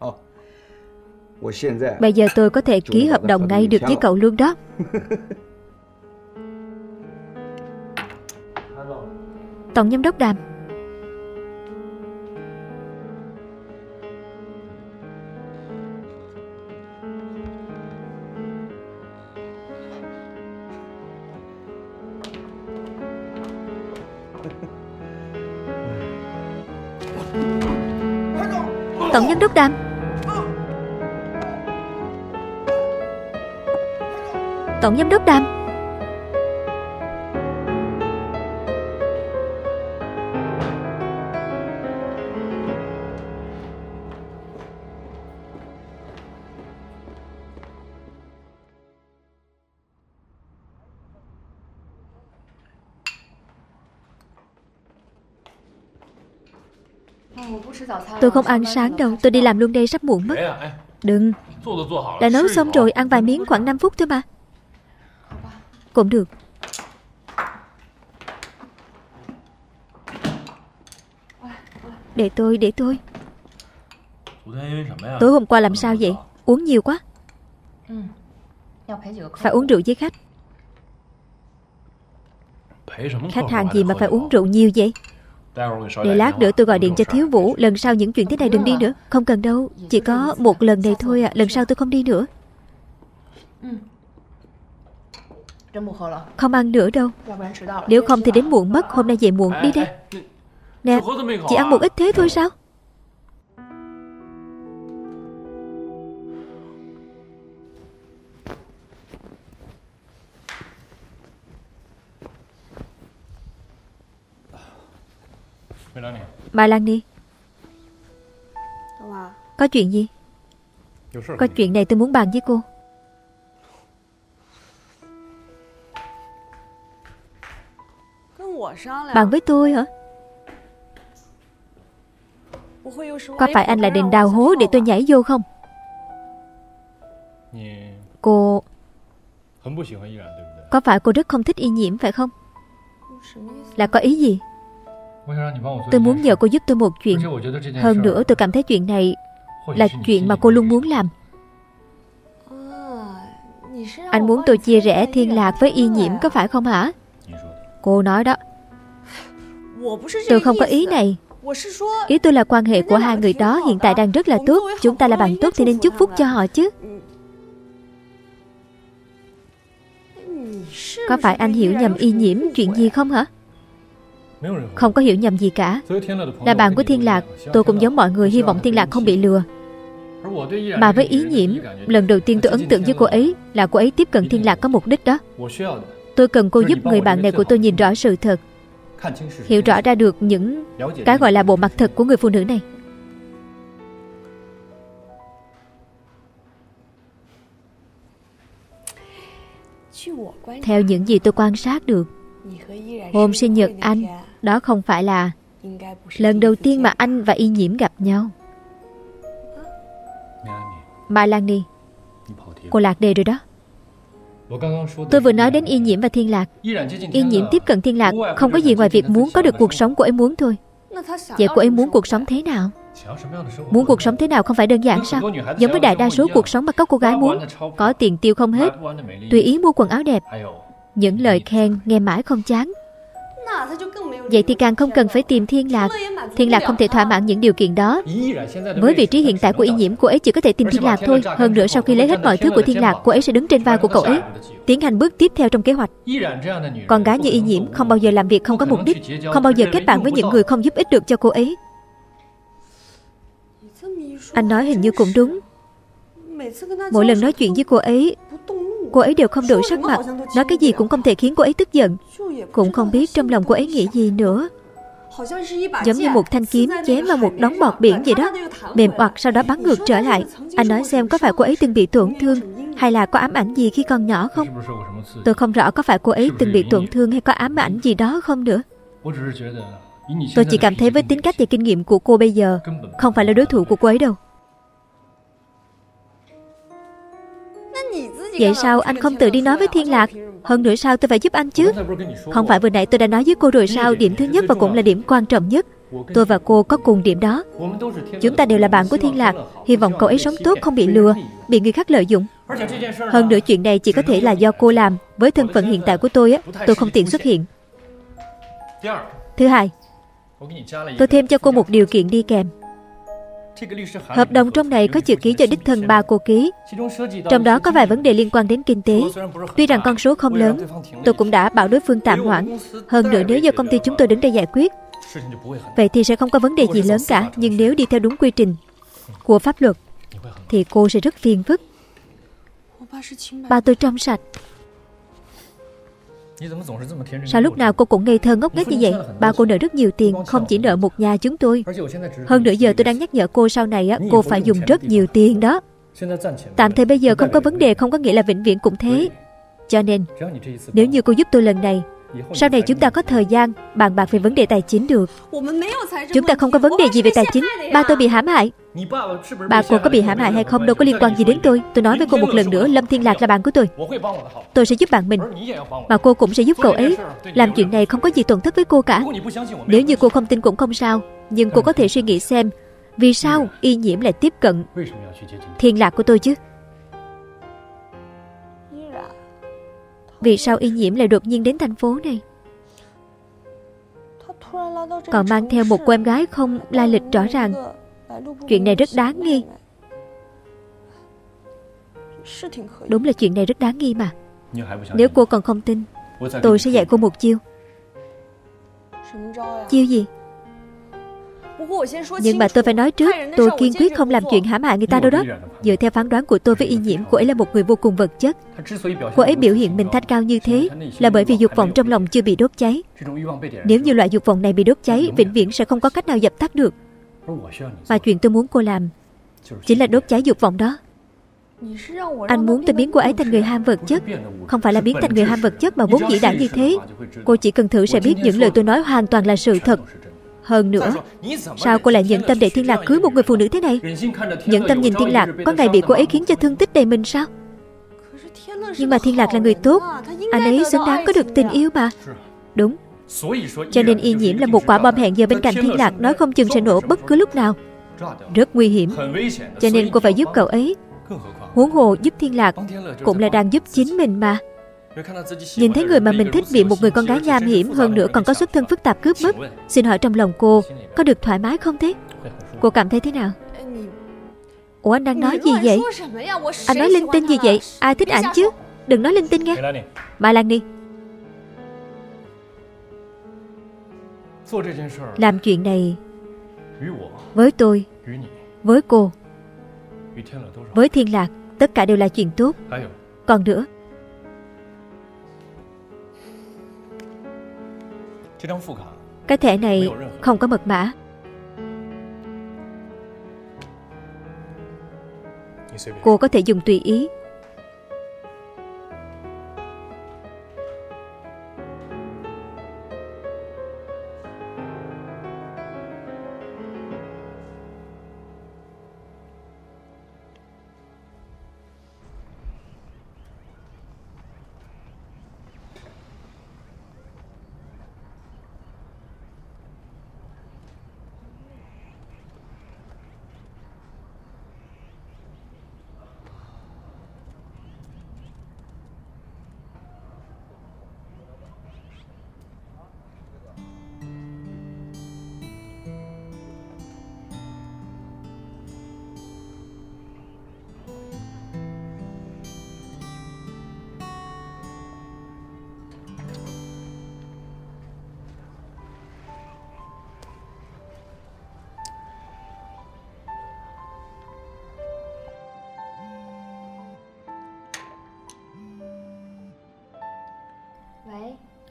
Bây giờ tôi có thể ký hợp đồng ngay được với cậu luôn đó. Tổng giám đốc Đàm. Tổng giám đốc Đàm. Tổng giám đốc Đàm. Tôi không ăn sáng đâu. Tôi đi làm luôn đây, sắp muộn mất. Đừng. Đã nấu xong rồi, ăn vài miếng khoảng năm phút thôi mà. Cũng được. Để tôi, để tôi. Tối hôm qua làm sao vậy? Uống nhiều quá. Phải uống rượu với khách. Khách hàng gì mà phải uống rượu nhiều vậy? Để lát nữa tôi gọi điện cho Thiếu Vũ. Lần sau những chuyện thế này đừng đi nữa. Không cần đâu, chỉ có một lần này thôi à. Lần sau tôi không đi nữa. Không ăn nữa đâu. Nếu không thì đến muộn mất. Hôm nay về muộn, đi đây. Nè, chỉ ăn một ít thế thôi sao? Bà Lan đi. Có chuyện gì? Có chuyện này tôi muốn bàn với cô. Bàn với tôi hả? Có phải anh lại định đào hố để tôi nhảy vô không? Cô... Có phải cô rất không thích Y Nhiễm phải không? Là có ý gì? Tôi muốn nhờ cô giúp tôi một chuyện. Hơn nữa tôi cảm thấy chuyện này là chuyện mà cô luôn muốn làm. Anh muốn tôi chia rẽ Thiên Lạc với Y Nhiễm có phải không hả? Cô nói đó. Tôi không có ý này. Ý tôi là quan hệ của hai người đó hiện tại đang rất là tốt. Chúng ta là bạn tốt thì nên chúc phúc cho họ chứ. Có phải anh hiểu nhầm Y Nhiễm chuyện gì không hả? Không có hiểu nhầm gì cả. Là bạn của Thiên Lạc, tôi cũng giống mọi người hy vọng Thiên Lạc không bị lừa. Mà với Y Nhiễm, lần đầu tiên tôi ấn tượng với cô ấy là cô ấy tiếp cận Thiên Lạc có mục đích đó. Tôi cần cô giúp người bạn này của tôi nhìn rõ sự thật, hiểu rõ ra được những cái gọi là bộ mặt thật của người phụ nữ này. Theo những gì tôi quan sát được, hôm sinh nhật anh, đó không phải là lần đầu tiên mà anh và Y Nhiễm gặp nhau. Mai Lan Ni, cô lạc đề rồi đó. Tôi vừa nói đến Y Nhiễm và Thiên Lạc. Y Nhiễm tiếp cận Thiên Lạc không có gì ngoài việc muốn có được cuộc sống cô ấy muốn thôi. Vậy cô ấy muốn cuộc sống thế nào? Muốn cuộc sống thế nào không phải đơn giản sao? Giống với đại đa số cuộc sống mà các cô gái muốn. Có tiền tiêu không hết, tùy ý mua quần áo đẹp, những lời khen nghe mãi không chán. Vậy thì càng không cần phải tìm Thiên Lạc. Thiên Lạc không thể thỏa mãn những điều kiện đó. Với vị trí hiện tại của Y Nhiễm, cô ấy chỉ có thể tìm Thiên Lạc thôi. Hơn nữa sau khi lấy hết mọi thứ của Thiên Lạc, cô ấy sẽ đứng trên vai của cậu ấy, tiến hành bước tiếp theo trong kế hoạch. Con gái như Y Nhiễm không bao giờ làm việc không có mục đích, không bao giờ kết bạn với những người không giúp ích được cho cô ấy. Anh nói hình như cũng đúng. Mỗi lần nói chuyện với cô ấy, cô ấy đều không đổi sắc mặt, nói cái gì cũng không thể khiến cô ấy tức giận. Cũng không biết trong lòng cô ấy nghĩ gì nữa. Giống như một thanh kiếm chém vào một đống bọt biển vậy đó, mềm oặt sau đó bắn ngược trở lại. Anh nói xem có phải cô ấy từng bị tổn thương, hay là có ám ảnh gì khi còn nhỏ không? Tôi không rõ có phải cô ấy từng bị tổn thương hay có ám ảnh gì đó không nữa. Tôi chỉ cảm thấy với tính cách và kinh nghiệm của cô bây giờ, không phải là đối thủ của cô ấy đâu. Vậy sao anh không tự đi nói với Thiên Lạc? Hơn nữa sao tôi phải giúp anh chứ? Không phải vừa nãy tôi đã nói với cô rồi sao? Điểm thứ nhất và cũng là điểm quan trọng nhất, tôi và cô có cùng điểm đó. Chúng ta đều là bạn của Thiên Lạc. Hy vọng cậu ấy sống tốt, không bị lừa, bị người khác lợi dụng. Hơn nữa chuyện này chỉ có thể là do cô làm. Với thân phận hiện tại của tôi á, tôi không tiện xuất hiện. Thứ hai, tôi thêm cho cô một điều kiện đi kèm. Hợp đồng trong này có chữ ký cho đích thân ba cô ký. Trong đó có vài vấn đề liên quan đến kinh tế. Tuy rằng con số không lớn, tôi cũng đã bảo đối phương tạm hoãn. Hơn nữa nếu do công ty chúng tôi đến đây giải quyết, vậy thì sẽ không có vấn đề gì lớn cả. Nhưng nếu đi theo đúng quy trình của pháp luật thì cô sẽ rất phiền phức. Ba tôi trong sạch. Sao lúc nào cô cũng ngây thơ ngốc nghếch như vậy? Ba cô nợ rất nhiều tiền, không chỉ nợ một nhà chúng tôi. Hơn nữa giờ tôi đang nhắc nhở cô sau này á, cô phải dùng rất nhiều tiền đó. Tạm thời bây giờ không có vấn đề không có nghĩa là vĩnh viễn cũng thế. Cho nên nếu như cô giúp tôi lần này, sau này chúng ta có thời gian bàn bạc về vấn đề tài chính được. Chúng ta không có vấn đề gì về tài chính. Ba tôi bị hãm hại. Ba cô có bị hãm hại hay không đâu có liên quan gì đến tôi. Tôi nói với cô một lần nữa, Lâm Thiên Lạc là bạn của tôi. Tôi sẽ giúp bạn mình, mà cô cũng sẽ giúp cậu ấy. Làm chuyện này không có gì tổn thất với cô cả. Nếu như cô không tin cũng không sao, nhưng cô có thể suy nghĩ xem vì sao Y Nhiễm lại tiếp cận Thiên Lạc của tôi chứ. Vì sao Y Nhiễm lại đột nhiên đến thành phố này, còn mang theo một cô em gái không lai lịch rõ ràng? Chuyện này rất đáng nghi. Đúng là chuyện này rất đáng nghi mà. Nếu cô còn không tin, tôi sẽ dạy cô một chiêu. Chiêu gì? Nhưng mà tôi phải nói trước, tôi kiên quyết không làm chuyện hãm hại người ta đâu đó. Dựa theo phán đoán của tôi với Y Nhiễm, cô ấy là một người vô cùng vật chất. Cô ấy biểu hiện mình thanh cao như thế là bởi vì dục vọng trong lòng chưa bị đốt cháy. Nếu như loại dục vọng này bị đốt cháy, vĩnh viễn sẽ không có cách nào dập tắt được. Và chuyện tôi muốn cô làm chính là đốt cháy dục vọng đó. Anh muốn tôi biến cô ấy thành người ham vật chất, không phải là biến thành người ham vật chất mà vốn dĩ đã như thế. Cô chỉ cần thử sẽ biết những lời tôi nói hoàn toàn là sự thật. Hơn nữa, sao cô lại nhẫn tâm để Thiên Lạc cưới một người phụ nữ thế này? Nhẫn tâm nhìn Thiên Lạc, có ngày bị cô ấy khiến cho thương tích đầy mình sao? Nhưng mà Thiên Lạc là người tốt, anh ấy xứng đáng có được tình yêu mà. Đúng. Cho nên Y Nhiễm là một quả bom hẹn giờ bên cạnh Thiên Lạc, nói không chừng sẽ nổ bất cứ lúc nào. Rất nguy hiểm. Cho nên cô phải giúp cậu ấy. Huống hồ giúp Thiên Lạc cũng là đang giúp chính mình mà. Nhìn thấy người mà mình thích bị một người con gái nham hiểm, hơn nữa còn có xuất thân phức tạp cướp mất, xin hỏi trong lòng cô có được thoải mái không thế? Cô cảm thấy thế nào? Ủa anh đang nói gì vậy? Anh nói linh tinh gì vậy? Ai thích ảnh chứ? Đừng nói linh tinh nghe. Mai Lan đi. Làm chuyện này với tôi, với cô, với Thiên Lạc, tất cả đều là chuyện tốt. Còn nữa, cái thẻ này không có mật mã. Cô có thể dùng tùy ý.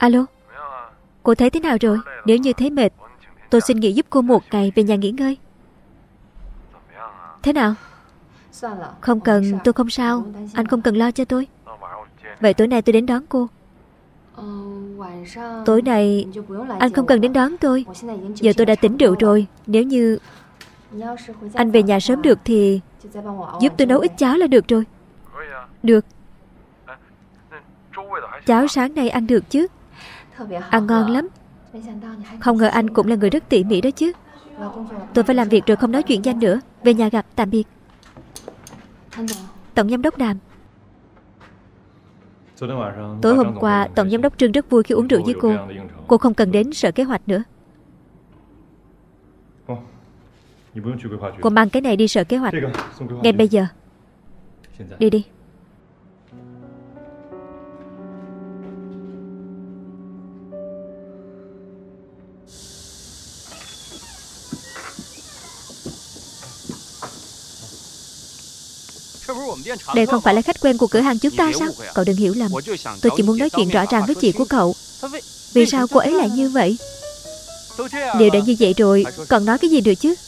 Alo, cô thấy thế nào rồi? Nếu như thấy mệt, tôi xin nghỉ giúp cô một ngày về nhà nghỉ ngơi. Thế nào? Không cần, tôi không sao. Anh không cần lo cho tôi. Vậy tối nay tôi đến đón cô. Tối nay anh không cần đến đón tôi. Giờ tôi đã tỉnh rượu rồi. Nếu như anh về nhà sớm được thì giúp tôi nấu ít cháo là được rồi. Được. Cháo sáng nay ăn được chứ? Ăn ngon lắm. Không ngờ anh cũng là người rất tỉ mỉ đó chứ. Tôi phải làm việc rồi, không nói chuyện với anh nữa. Về nhà gặp, tạm biệt. Tổng giám đốc Đàm. Tối hôm qua Tổng giám đốc Trương rất vui khi uống rượu với cô. Cô không cần đến sở kế hoạch nữa. Cô mang cái này đi sở kế hoạch ngay bây giờ. Đi đi. Đây không phải là khách quen của cửa hàng chúng ta sao? Cậu đừng hiểu lầm. Tôi chỉ muốn nói chuyện rõ ràng với chị của cậu. Vì sao cô ấy lại như vậy? Đều đã như vậy rồi, còn nói cái gì nữa chứ?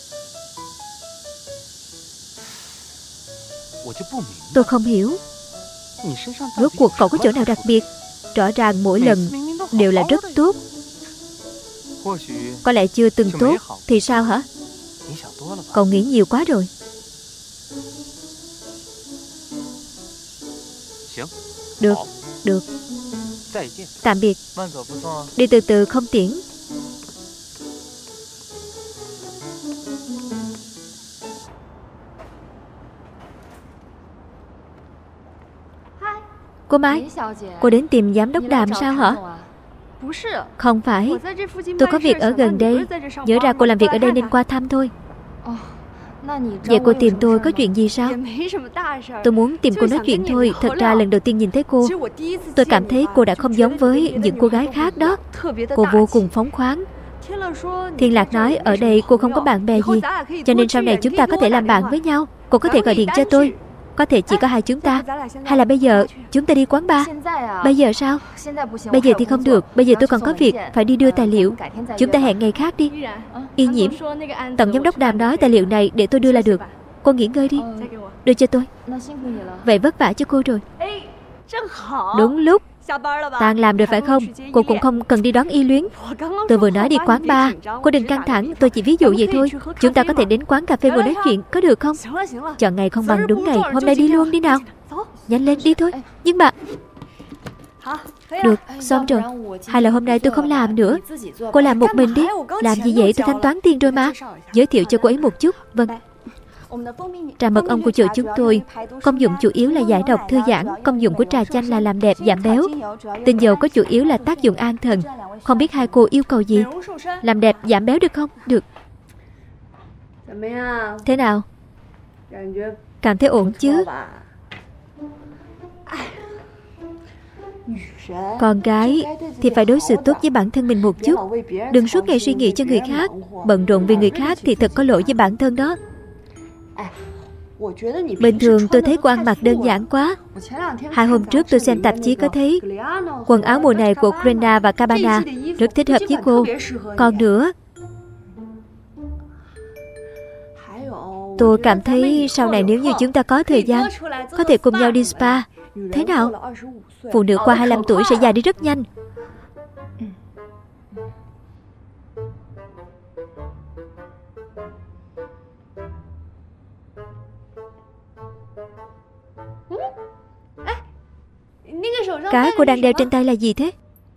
Tôi không hiểu. Rốt cuộc cậu có chỗ nào đặc biệt? Rõ ràng mỗi lần đều là rất tốt. Có lẽ chưa từng tốt thì sao hả? Cậu nghĩ nhiều quá rồi. Được, được. Tạm biệt. Đi từ từ không tiễn. Cô Mai, cô đến tìm giám đốc Đàm sao hả? Không phải. Tôi có việc ở gần đây. Nhớ ra cô làm việc ở đây nên qua thăm thôi. Vậy cô tìm tôi có chuyện gì sao? Tôi muốn tìm cô nói chuyện thôi. Thật ra lần đầu tiên nhìn thấy cô, tôi cảm thấy cô đã không giống với những cô gái khác đó. Cô vô cùng phóng khoáng. Thiên Lạc nói ở đây cô không có bạn bè gì, cho nên sau này chúng ta có thể làm bạn với nhau. Cô có thể gọi điện cho tôi. Có thể chỉ có hai chúng ta. Hay là bây giờ chúng ta đi quán bar? Bây giờ sao? Bây giờ thì không được. Bây giờ tôi còn có việc phải đi đưa tài liệu. Chúng ta hẹn ngày khác đi. Yên Nhiễm, Tổng giám đốc Đàm nói tài liệu này để tôi đưa là được. Cô nghỉ ngơi đi. Đưa cho tôi. Vậy vất vả cho cô rồi. Đúng lúc. Tan làm rồi phải không? Cô cũng không cần đi đón Y Luyến. Tôi vừa nói đi quán bar. Cô đừng căng thẳng, tôi chỉ ví dụ vậy thôi. Chúng ta có thể đến quán cà phê ngồi nói chuyện, có được không? Chọn ngày không bằng đúng ngày. Hôm nay đi luôn đi nào. Nhanh lên đi thôi. Nhưng mà... Được, xong rồi. Hay là hôm nay tôi không làm nữa. Cô làm một mình đi. Làm gì vậy, tôi thanh toán tiền rồi mà. Giới thiệu cho cô ấy một chút. Vâng. Trà mật ong của chỗ chúng tôi công dụng chủ yếu là giải độc thư giãn. Công dụng của trà chanh là làm đẹp giảm béo. Tinh dầu có chủ yếu là tác dụng an thần. Không biết hai cô yêu cầu gì? Làm đẹp giảm béo được không? Được. Thế nào? Cảm thấy ổn chứ? Con gái thì phải đối xử tốt với bản thân mình một chút. Đừng suốt ngày suy nghĩ cho người khác. Bận rộn vì người khác thì thật có lỗi với bản thân đó. Bình thường tôi thấy cô ăn mặc đơn giản quá. Hai hôm trước tôi xem tạp chí có thấy quần áo mùa này của Grena và Cabana rất thích hợp với cô. Còn nữa, tôi cảm thấy sau này nếu như chúng ta có thời gian, có thể cùng nhau đi spa. Thế nào? Phụ nữ qua hai mươi lăm tuổi sẽ già đi rất nhanh. Cái cô đang đeo trên tay là gì thế?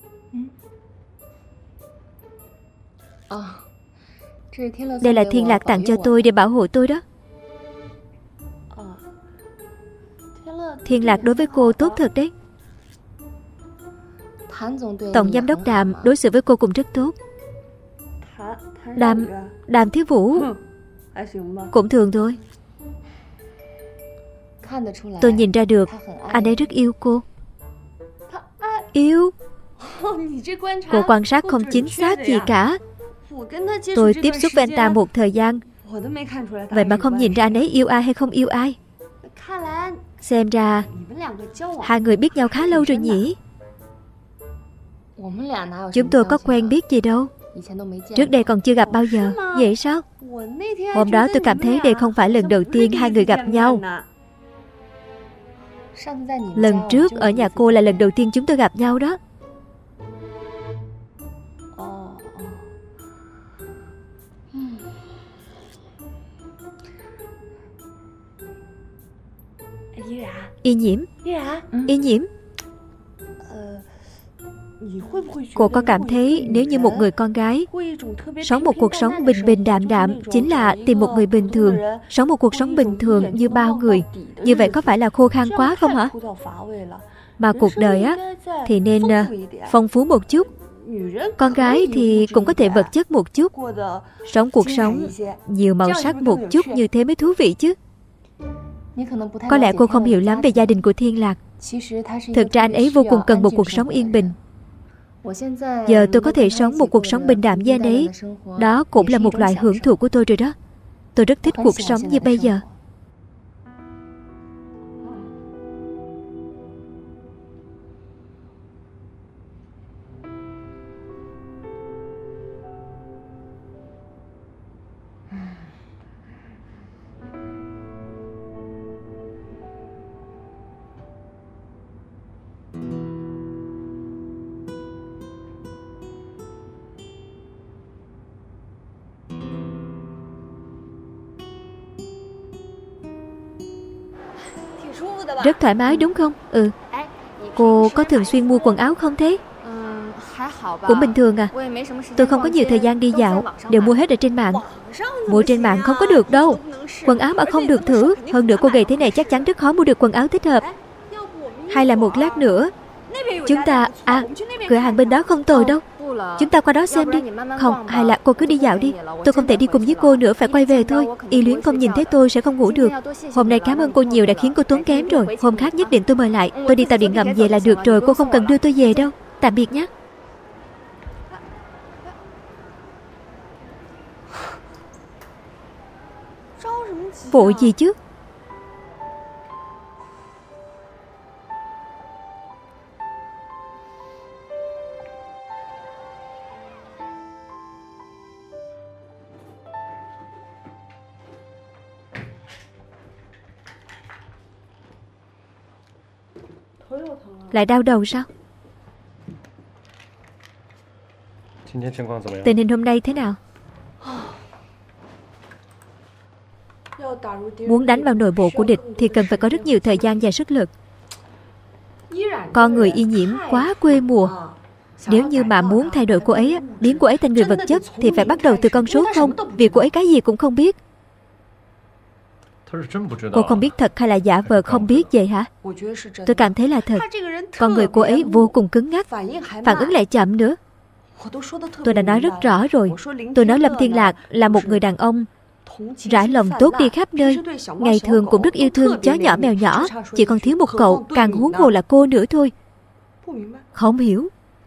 Đây là Thiên Lạc tặng cho tôi để bảo hộ tôi đó. Thiên Lạc đối với cô tốt thật đấy. Tổng giám đốc Đàm đối xử với cô cũng rất tốt. Đàm, Đàm Thiếu Vũ cũng thường thôi. Tôi nhìn ra được anh ấy rất yêu cô. Yêu? Cô quan sát không chính xác gì cả. Tôi tiếp xúc với anh ta một thời gian, vậy mà không nhìn ra anh ấy yêu ai hay không yêu ai. Xem ra hai người biết nhau khá lâu rồi nhỉ? Chúng tôi có quen biết gì đâu. Trước đây còn chưa gặp bao giờ. Vậy sao? Hôm đó tôi cảm thấy đây không phải lần đầu tiên hai người gặp nhau. Lần trước ở nhà cô là lần đầu tiên chúng tôi gặp nhau đó. Y Nhiễm. Y Nhiễm, cô có cảm thấy nếu như một người con gái sống một cuộc sống bình bình đạm đạm chính là tìm một người bình thường, sống một cuộc sống bình thường như bao người, như vậy có phải là khô khan quá không hả? Mà cuộc đời á thì nên phong phú một chút. Con gái thì cũng có thể vật chất một chút, sống cuộc sống nhiều màu sắc một chút, như thế mới thú vị chứ. Có lẽ cô không hiểu lắm về gia đình của Thiên Lạc. Thực ra anh ấy vô cùng cần một cuộc sống yên bình. Giờ tôi có thể sống một cuộc sống bình đạm với anh ấy, đó cũng là một loại hưởng thụ của tôi rồi đó. Tôi rất thích cuộc sống như bây giờ. Rất thoải mái đúng không? Ừ. Cô có thường xuyên mua quần áo không thế? Cũng bình thường à. Tôi không có nhiều thời gian đi dạo, đều mua hết ở trên mạng. Mua trên mạng không có được đâu. Quần áo mà không được thử. Hơn nữa cô gầy thế này chắc chắn rất khó mua được quần áo thích hợp. Hay là một lát nữa chúng ta... À, cửa hàng bên đó không tồi đâu. Chúng ta qua đó xem đi. Không, hay là cô cứ đi dạo đi. Tôi không thể đi cùng với cô nữa, phải quay về thôi. Y Luyến không nhìn thấy tôi sẽ không ngủ được. Hôm nay cảm ơn cô nhiều đã khiến cô tốn kém rồi. Hôm khác nhất định tôi mời lại. Tôi đi tàu điện ngầm về là được rồi, cô không cần đưa tôi về đâu. Tạm biệt nhé. Vội gì chứ? Lại đau đầu sao? Tình hình hôm nay thế nào? Muốn đánh vào nội bộ của địch thì cần phải có rất nhiều thời gian và sức lực. Con người Y Nhiễm quá quê mùa. Nếu như mà muốn thay đổi cô ấy, biến cô ấy thành người vật chất, thì phải bắt đầu từ con số không, vì cô ấy cái gì cũng không biết. Cô không biết thật hay là giả vờ không biết vậy hả? Tôi cảm thấy là thật. Con người cô ấy vô cùng cứng ngắc, phản ứng lại chậm nữa. Tôi đã nói rất rõ rồi. Tôi nói Lâm Thiên Lạc là một người đàn ông rải lòng tốt đi khắp nơi, ngày thường cũng rất yêu thương chó nhỏ mèo nhỏ, chỉ còn thiếu một cậu, càng huống hồ là cô nữa thôi. Không hiểu.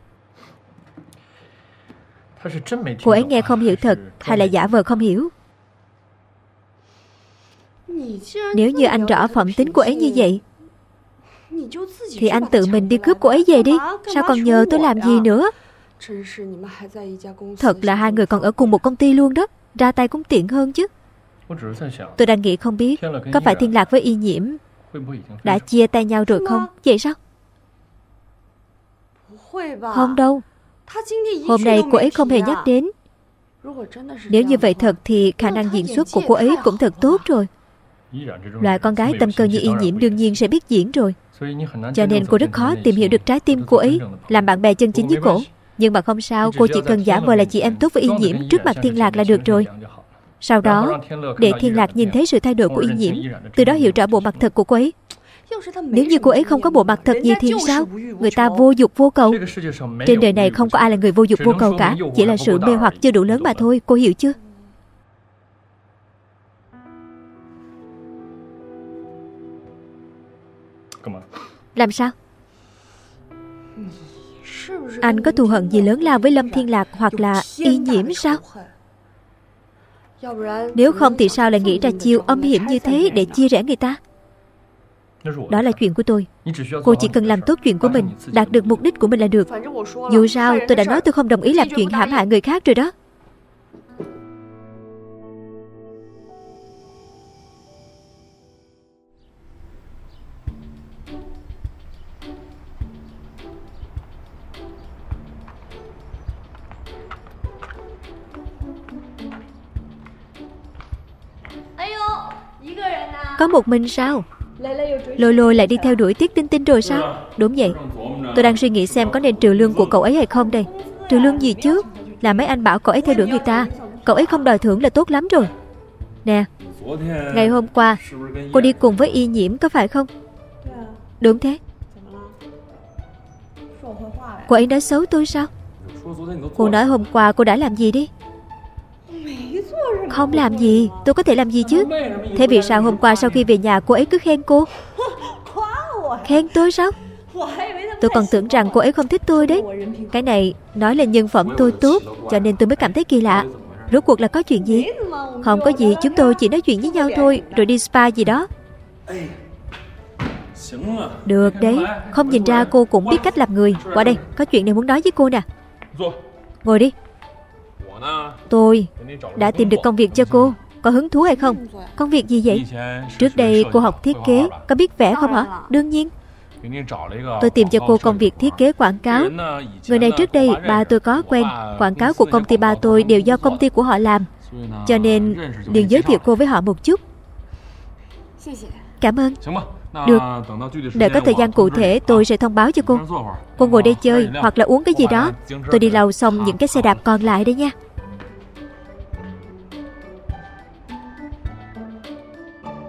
Cô ấy nghe không hiểu thật hay là giả vờ không hiểu? Nếu như anh rõ phẩm tính cô ấy như vậy thì anh tự mình đi cướp cô ấy về đi. Sao còn nhờ tôi làm gì nữa? Thật là hai người còn ở cùng một công ty luôn đó. Ra tay cũng tiện hơn chứ. Tôi đang nghĩ không biết có phải Thiên Lạc với Y Nhiễm đã chia tay nhau rồi không? Vậy sao? Không đâu. Hôm nay cô ấy không hề nhắc đến. Nếu như vậy thật thì khả năng diễn xuất của cô ấy cũng thật tốt rồi. Loại con gái tâm cơ như Y Nhiễm đương nhiên sẽ biết diễn rồi. Cho nên cô rất khó tìm hiểu được trái tim cô ấy, làm bạn bè chân chính với cổ. Nhưng mà không sao, cô chỉ cần giả vờ là chị em tốt với Y Nhiễm trước mặt Thiên Lạc là được rồi. Sau đó để Thiên Lạc nhìn thấy sự thay đổi của Y Nhiễm, từ đó hiểu rõ bộ mặt thật của cô ấy. Nếu như cô ấy không có bộ mặt thật gì thì sao? Người ta vô dục vô cầu. Trên đời này không có ai là người vô dục vô cầu cả. Chỉ là sự mê hoặc chưa đủ lớn mà thôi. Cô hiểu chưa? Làm sao? Anh có thù hận gì lớn lao với Lâm Thiên Lạc hoặc là Y Nhiễm sao? Nếu không thì sao lại nghĩ ra chiêu âm hiểm như thế để chia rẽ người ta? Đó là chuyện của tôi. Cô chỉ cần làm tốt chuyện của mình, đạt được mục đích của mình là được. Dù sao tôi đã nói tôi không đồng ý làm chuyện hãm hại người khác rồi đó. Có một mình sao? Lôi Lôi lại đi theo đuổi Tiết Tinh Tinh rồi sao? Đúng vậy. Tôi đang suy nghĩ xem có nên trừ lương của cậu ấy hay không đây. Trừ lương gì chứ? Là mấy anh bảo cậu ấy theo đuổi người ta, cậu ấy không đòi thưởng là tốt lắm rồi. Nè, ngày hôm qua cô đi cùng với Y Nhiễm có phải không? Đúng thế. Cô ấy nói xấu tôi sao? Cô nói hôm qua cô đã làm gì đi? Không làm gì, tôi có thể làm gì chứ? Thế vì sao hôm qua sau khi về nhà cô ấy cứ khen cô? Khen tôi sao? Tôi còn tưởng rằng cô ấy không thích tôi đấy. Cái này nói là nhân phẩm tôi tốt, cho nên tôi mới cảm thấy kỳ lạ. Rốt cuộc là có chuyện gì? Không có gì, chúng tôi chỉ nói chuyện với nhau thôi, rồi đi spa gì đó. Được đấy, không nhìn ra cô cũng biết cách làm người. Qua đây, có chuyện này muốn nói với cô nè. Ngồi đi. Tôi đã tìm được công việc cho cô. Có hứng thú hay không? Công việc gì vậy? Trước đây cô học thiết kế, có biết vẽ không hả? Đương nhiên. Tôi tìm cho cô công việc thiết kế quảng cáo. Người này trước đây ba tôi có quen. Quảng cáo của công ty ba tôi đều do công ty của họ làm, cho nên liền giới thiệu cô với họ một chút. Cảm ơn. Được, đợi có thời gian cụ thể tôi sẽ thông báo cho cô. Cô ngồi đây chơi hoặc là uống cái gì đó. Tôi đi lau xong những cái xe đạp còn lại đây nha.